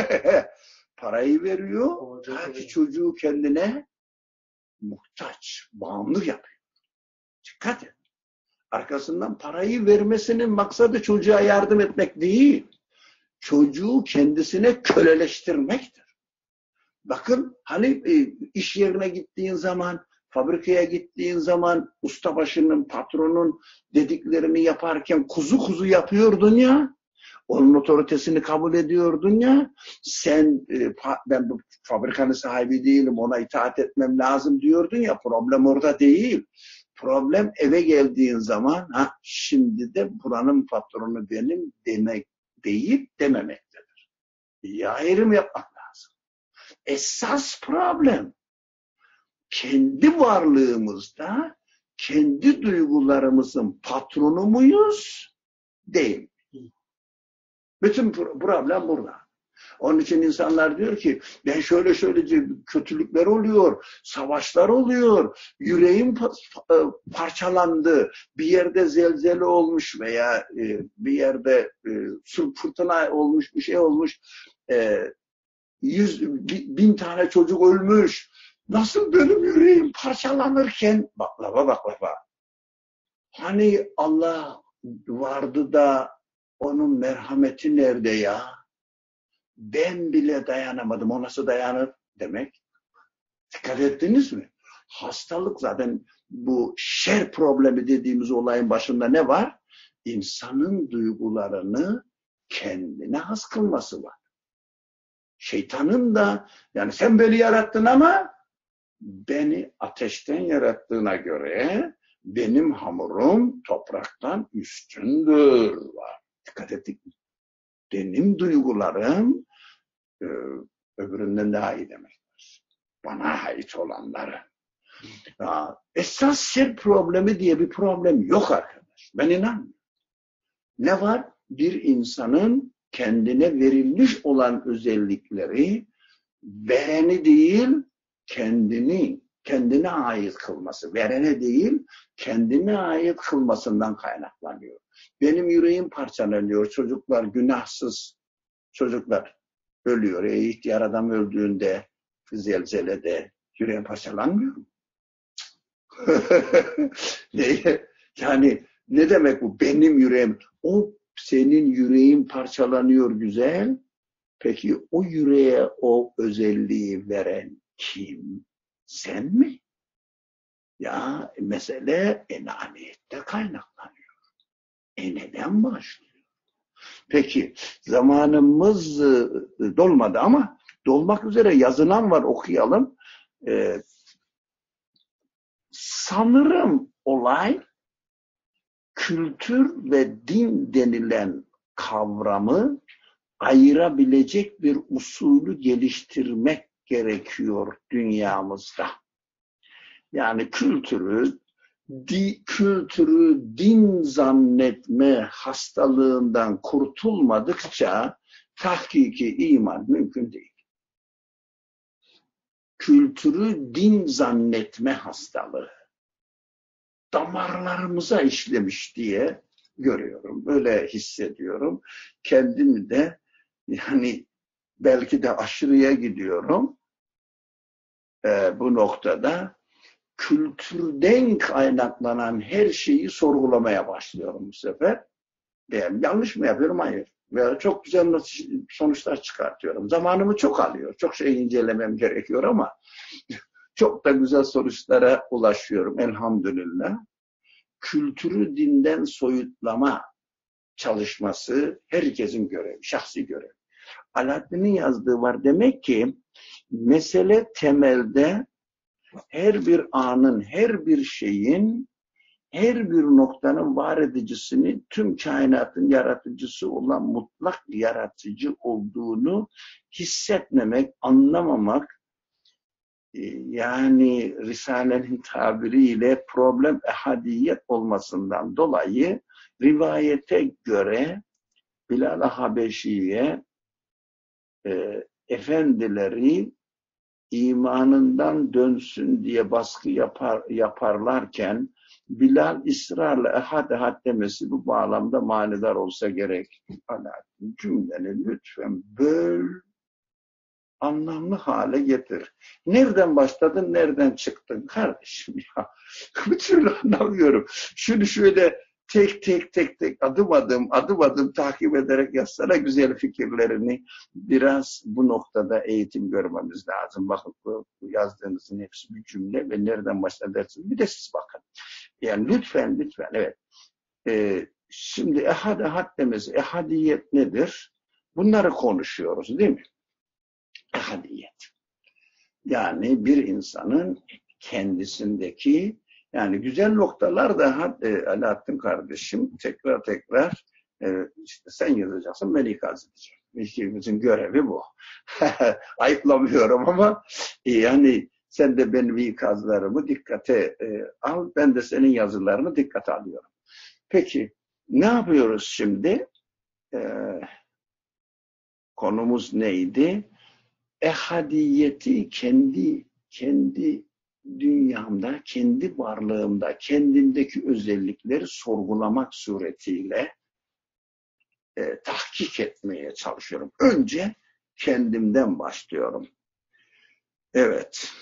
Parayı veriyor, ta ki çocuğu kendine muhtaç, bağımlı yapıyor. Dikkat et. Arkasından parayı vermesinin maksadı çocuğa yardım etmek değil, çocuğu kendisine köleleştirmektir. Bakın hani iş yerine gittiğin zaman, fabrikaya gittiğin zaman ustabaşının, patronun dediklerini yaparken kuzu kuzu yapıyordun ya, onun otoritesini kabul ediyordun ya, sen ben bu fabrikanın sahibi değilim, ona itaat etmem lazım diyordun ya, problem orada değil. Problem eve geldiğin zaman, ha şimdi de buranın patronu benim demek deyip dememektedir. İyi ayrım yapmak lazım. Esas problem kendi varlığımızda, kendi duygularımızın patronu muyuz, değil. Bütün problem burada. Onun için insanlar diyor ki ben şöyle şöyle kötülükler oluyor, savaşlar oluyor, yüreğim parçalandı, bir yerde zelzele olmuş veya bir yerde fırtına olmuş, bir şey olmuş, yüz bin tane çocuk ölmüş. Nasıl benim yüreğim parçalanırken baklava baklava. Hani Allah vardı da onun merhameti nerede ya? Ben bile dayanamadım. O nasıl dayanır demek. Dikkat ettiniz mi? Hastalık zaten bu şer problemi dediğimiz olayın başında ne var? İnsanın duygularını kendine has kılması var. Şeytanın da yani sen beni yarattın ama beni ateşten yarattığına göre benim hamurum topraktan üstündür var. Dikkat ettik mi? Benim duygularım e, öbüründen daha iyi demektir. Bana ait olanları. Ya, esas şer problemi diye bir problem yok arkadaş. Ben inanmıyorum. Ne var? Bir insanın kendine verilmiş olan özellikleri vereni değil, kendini, kendine ait kılması. Verene değil, kendine ait kılmasından kaynaklanıyor. Benim yüreğim parçalanıyor. Çocuklar günahsız çocuklar ölüyor. E, ihtiyar adam öldüğünde zelzelede yüreğim parçalanmıyor mu? Yani ne demek bu? Benim yüreğim. O senin yüreğin parçalanıyor güzel. Peki o yüreğe o özelliği veren kim? Sen mi? Ya mesele enaniyette kaynaklanıyor. E neden başlıyor? Peki zamanımız dolmadı ama dolmak üzere yazılan var, okuyalım. Ee, sanırım olay kültür ve din denilen kavramı ayırabilecek bir usulü geliştirmek gerekiyor dünyamızda. Yani kültürü, di, kültürü din zannetme hastalığından kurtulmadıkça tahkiki iman mümkün değil. Kültürü din zannetme hastalığı damarlarımıza işlemiş diye görüyorum. Böyle hissediyorum. Kendimi de yani belki de aşırıya gidiyorum. Ee, bu noktada kültürden kaynaklanan her şeyi sorgulamaya başlıyorum bu sefer. Yani yanlış mı yapıyorum? Hayır. Ve çok güzel sonuçlar çıkartıyorum. Zamanımı çok alıyor. Çok şey incelemem gerekiyor ama çok da güzel sonuçlara ulaşıyorum elhamdülillah. Kültürü dinden soyutlama çalışması herkesin görevi, şahsi görevi. Alaaddin'in yazdığı var. Demek ki mesele temelde her bir anın, her bir şeyin, her bir noktanın var edicisini, tüm kainatın yaratıcısı olan mutlak yaratıcı olduğunu hissetmemek, anlamamak, yani Risale'nin tabiriyle problem ehadiyet olmasından dolayı rivayete göre Bilal-i Habeşi'ye e, efendileri imanından dönsün diye baskı yapar, yaparlarken Bilal ısrarla ehad ehad demesi bu bağlamda manidar olsa gerek. Alaaddin, cümleni lütfen böl, anlamlı hale getir. Nereden başladın, nereden çıktın kardeşim ya? Bir türlü anlamıyorum. Şunu şöyle tek tek tek tek adım adım adım adım takip ederek yazsana güzel fikirlerini. Biraz bu noktada eğitim görmemiz lazım. Bakın bu yazdığınızın hepsi bir cümle ve nereden başladırsınız? Bir de siz bakın. Yani lütfen lütfen evet. Ee, şimdi ehad ehad demesi, ehadiyet nedir? Bunları konuşuyoruz değil mi? Ehadiyet. Yani bir insanın kendisindeki, yani güzel noktalar da e, Alaaddin kardeşim tekrar tekrar e, işte sen yazacaksın, ben ikaz edeceğim. İkimizin görevi bu. Ayıplamıyorum ama e, yani sen de benim ikazlarımı dikkate e, al, ben de senin yazılarını dikkate alıyorum. Peki ne yapıyoruz şimdi? E, konumuz neydi? Ehadiyeti kendi kendi dünyamda, kendi varlığımda, kendimdeki özellikleri sorgulamak suretiyle e, tahkik etmeye çalışıyorum. Önce kendimden başlıyorum. Evet.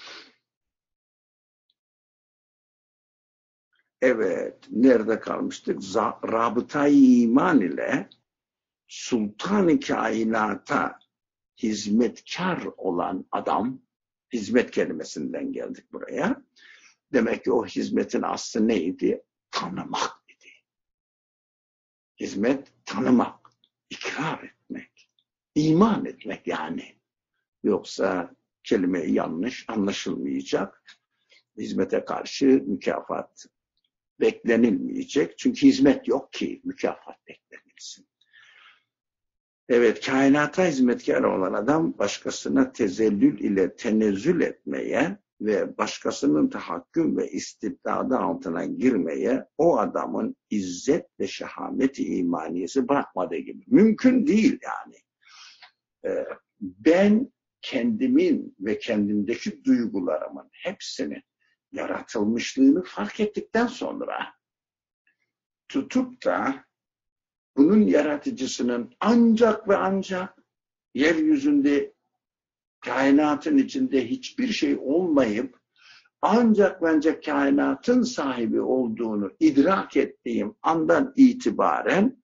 Evet. Nerede kalmıştık? Rabıta-i iman ile sultan-ı kainata hizmetkar olan adam, hizmet kelimesinden geldik buraya. Demek ki o hizmetin aslı neydi? Tanımak idi. Hizmet tanımak, ikrar etmek, iman etmek yani. Yoksa kelime yanlış anlaşılmayacak. Hizmete karşı mükafat beklenilmeyecek. Çünkü hizmet yok ki mükafat beklenilsin. Evet, kainata hizmetkar olan adam başkasına tezellül ile tenezzül etmeye ve başkasının tahakküm ve istibdadı altına girmeye o adamın izzet ve şehameti imaniyesi bırakmadığı gibi. Mümkün değil yani. Ee, ben kendimin ve kendimdeki duygularımın hepsinin yaratılmışlığını fark ettikten sonra tutup da bunun yaratıcısının ancak ve ancak yeryüzünde kainatın içinde hiçbir şey olmayıp ancak ve ancak kainatın sahibi olduğunu idrak ettiğim andan itibaren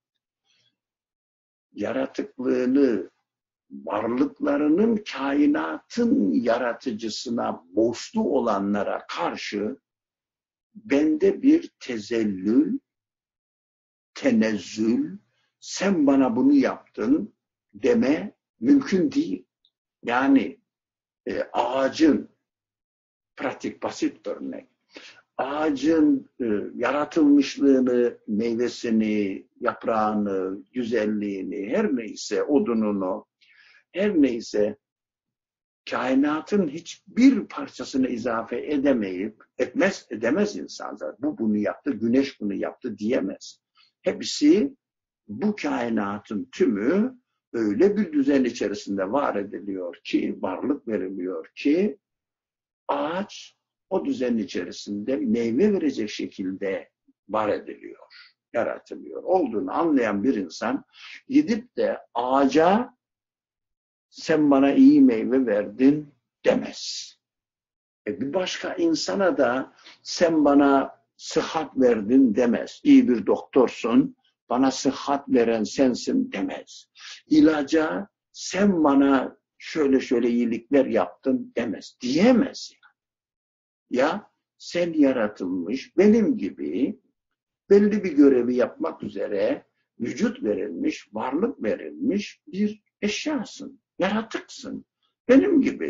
yaratıklığını, varlıklarının kainatın yaratıcısına borçlu olanlara karşı bende bir tezellül, tenezzül, sen bana bunu yaptın deme mümkün değil. Yani e, ağacın, pratik basit örnek, ağacın e, yaratılmışlığını, meyvesini, yaprağını, güzelliğini, her neyse odununu, her neyse kainatın hiçbir parçasını izafe edemeyip, etmez, edemez insan zaten. Bu bunu yaptı, güneş bunu yaptı diyemez. Hepsi bu kainatın tümü öyle bir düzen içerisinde var ediliyor ki, varlık veriliyor ki, ağaç o düzen içerisinde meyve verecek şekilde var ediliyor, yaratılıyor. Olduğunu anlayan bir insan gidip de ağaca sen bana iyi meyve verdin demez. E bir başka insana da sen bana sıhhat verdin demez. İyi bir doktorsun, bana sıhhat veren sensin demez. İlaca sen bana şöyle şöyle iyilikler yaptın demez. Diyemez yani. Ya sen yaratılmış, benim gibi belli bir görevi yapmak üzere vücut verilmiş, varlık verilmiş bir eşyasın, yaratıksın. Benim gibi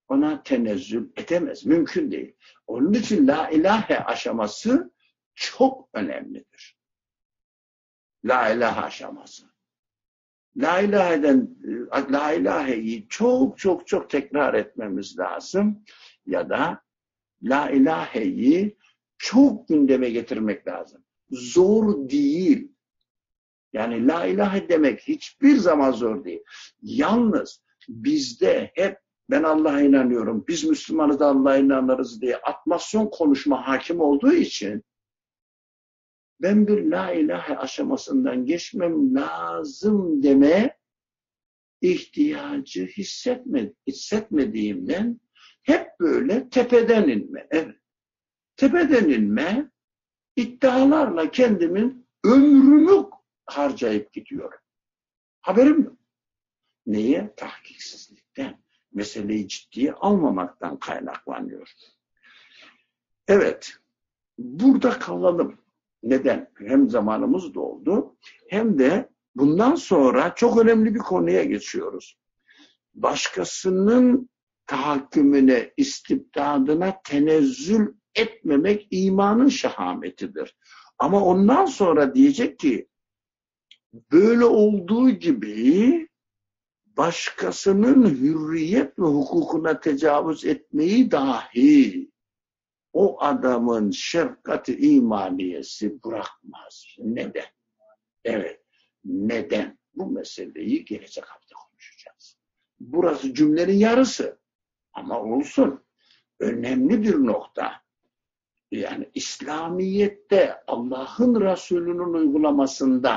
ona tenezzül edemez. Mümkün değil. Onun için la ilahe aşaması çok önemlidir. La ilahe aşaması. La ilahe'den, la ilahe'yi çok çok çok tekrar etmemiz lazım. Ya da la ilahe'yi çok gündeme getirmek lazım. Zor değil. Yani la ilahe demek hiçbir zaman zor değil. Yalnız bizde hep ben Allah'a inanıyorum, biz Müslümanız da Allah'a inanırız diye atmasyon konuşma hakim olduğu için ben bir la ilahe aşamasından geçmem lazım deme ihtiyacı hissetme, hissetmediğimden hep böyle tepeden inme. Evet. Tepeden inme iddialarla kendimin ömrümü harcayıp gidiyorum. Haberim yok. Neye? Tahkiksizlikten. Meseleyi ciddiye almamaktan kaynaklanıyor. Evet. Burada kalalım. Neden? Hem zamanımız doldu hem de bundan sonra çok önemli bir konuya geçiyoruz. Başkasının tahakkümüne, istibdadına tenezzül etmemek imanın şahametidir. Ama ondan sonra diyecek ki böyle olduğu gibi başkasının hürriyet ve hukukuna tecavüz etmeyi dahi o adamın şefkati imaniyesi bırakmaz. Neden? Evet. Neden? Bu meseleyi gelecek hafta konuşacağız. Burası cümlenin yarısı. Ama olsun. Önemli bir nokta. Yani İslamiyet'te Allah'ın Resulü'nün uygulamasında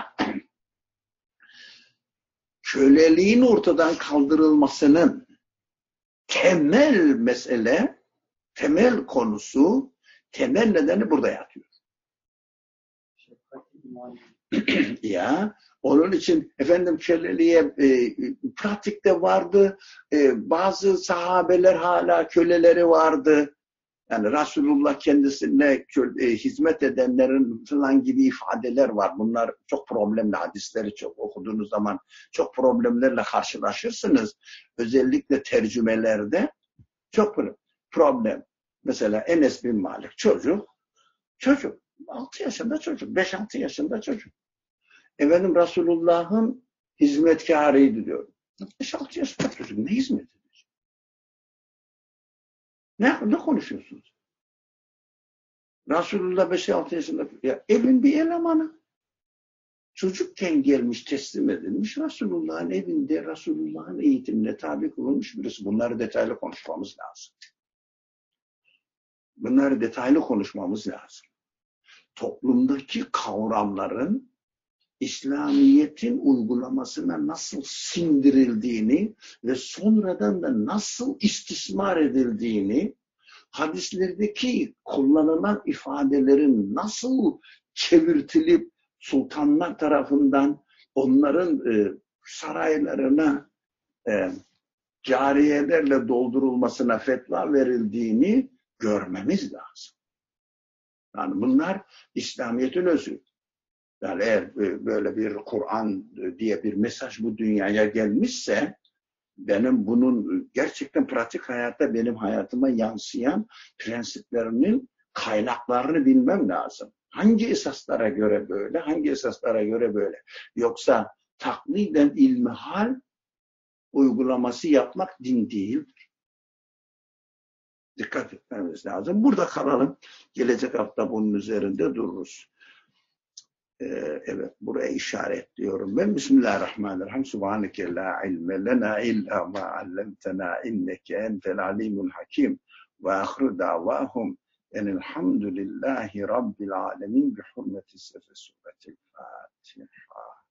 köleliğin ortadan kaldırılmasının temel mesele, temel konusu, temel nedeni burada yatıyor. Ya, onun için efendim köleliğe e, pratikte vardı, e, bazı sahabeler hala köleleri vardı. Yani Resulullah kendisine e, hizmet edenlerin falan gibi ifadeler var. Bunlar çok problemli, hadisleri çok okuduğunuz zaman çok problemlerle karşılaşırsınız. Özellikle tercümelerde çok problem. Mesela Enes bin Malik çocuk, çocuk, altı yaşında çocuk, beş altı yaşında çocuk. Efendim Resulullah'ın hizmetkarıydı diyor. beş altı yaşında çocuk ne hizmet ediyor? Ne, ne konuşuyorsunuz? Resulullah beş altı yaşında ya, evin bir elemanı. Çocukken gelmiş, teslim edilmiş. Resulullah'ın evinde, Resulullah'ın eğitimine tabi kılınmış birisi. Bunları detaylı konuşmamız lazım. Bunları detaylı konuşmamız lazım. Toplumdaki kavramların İslamiyet'in uygulamasına nasıl sindirildiğini ve sonradan da nasıl istismar edildiğini, hadislerdeki kullanılan ifadelerin nasıl çevirtilip sultanlar tarafından onların e, saraylarına e, cariyelerle doldurulmasına fetva verildiğini görmemiz lazım. Yani bunlar İslamiyet'in özü. Yani eğer böyle bir Kur'an diye bir mesaj bu dünyaya gelmişse benim bunun gerçekten pratik hayatta benim hayatıma yansıyan prensiplerinin kaynaklarını bilmem lazım. Hangi esaslara göre böyle, hangi esaslara göre böyle. Yoksa takliden ilmihal uygulaması yapmak din değildir. Dikkat etmemiz lazım. Burada kalalım. Gelecek hafta bunun üzerinde dururuz. Ee, evet, buraya işaretliyorum. Ben Bismillahirrahmanirrahim. Subhaneke la ilme lena illa ma allamtena inneke entel alimul hakim. Ve ahir davahum enelhamdülillahi rabbil alemin bi hurmeti sefe suretil Fatiha.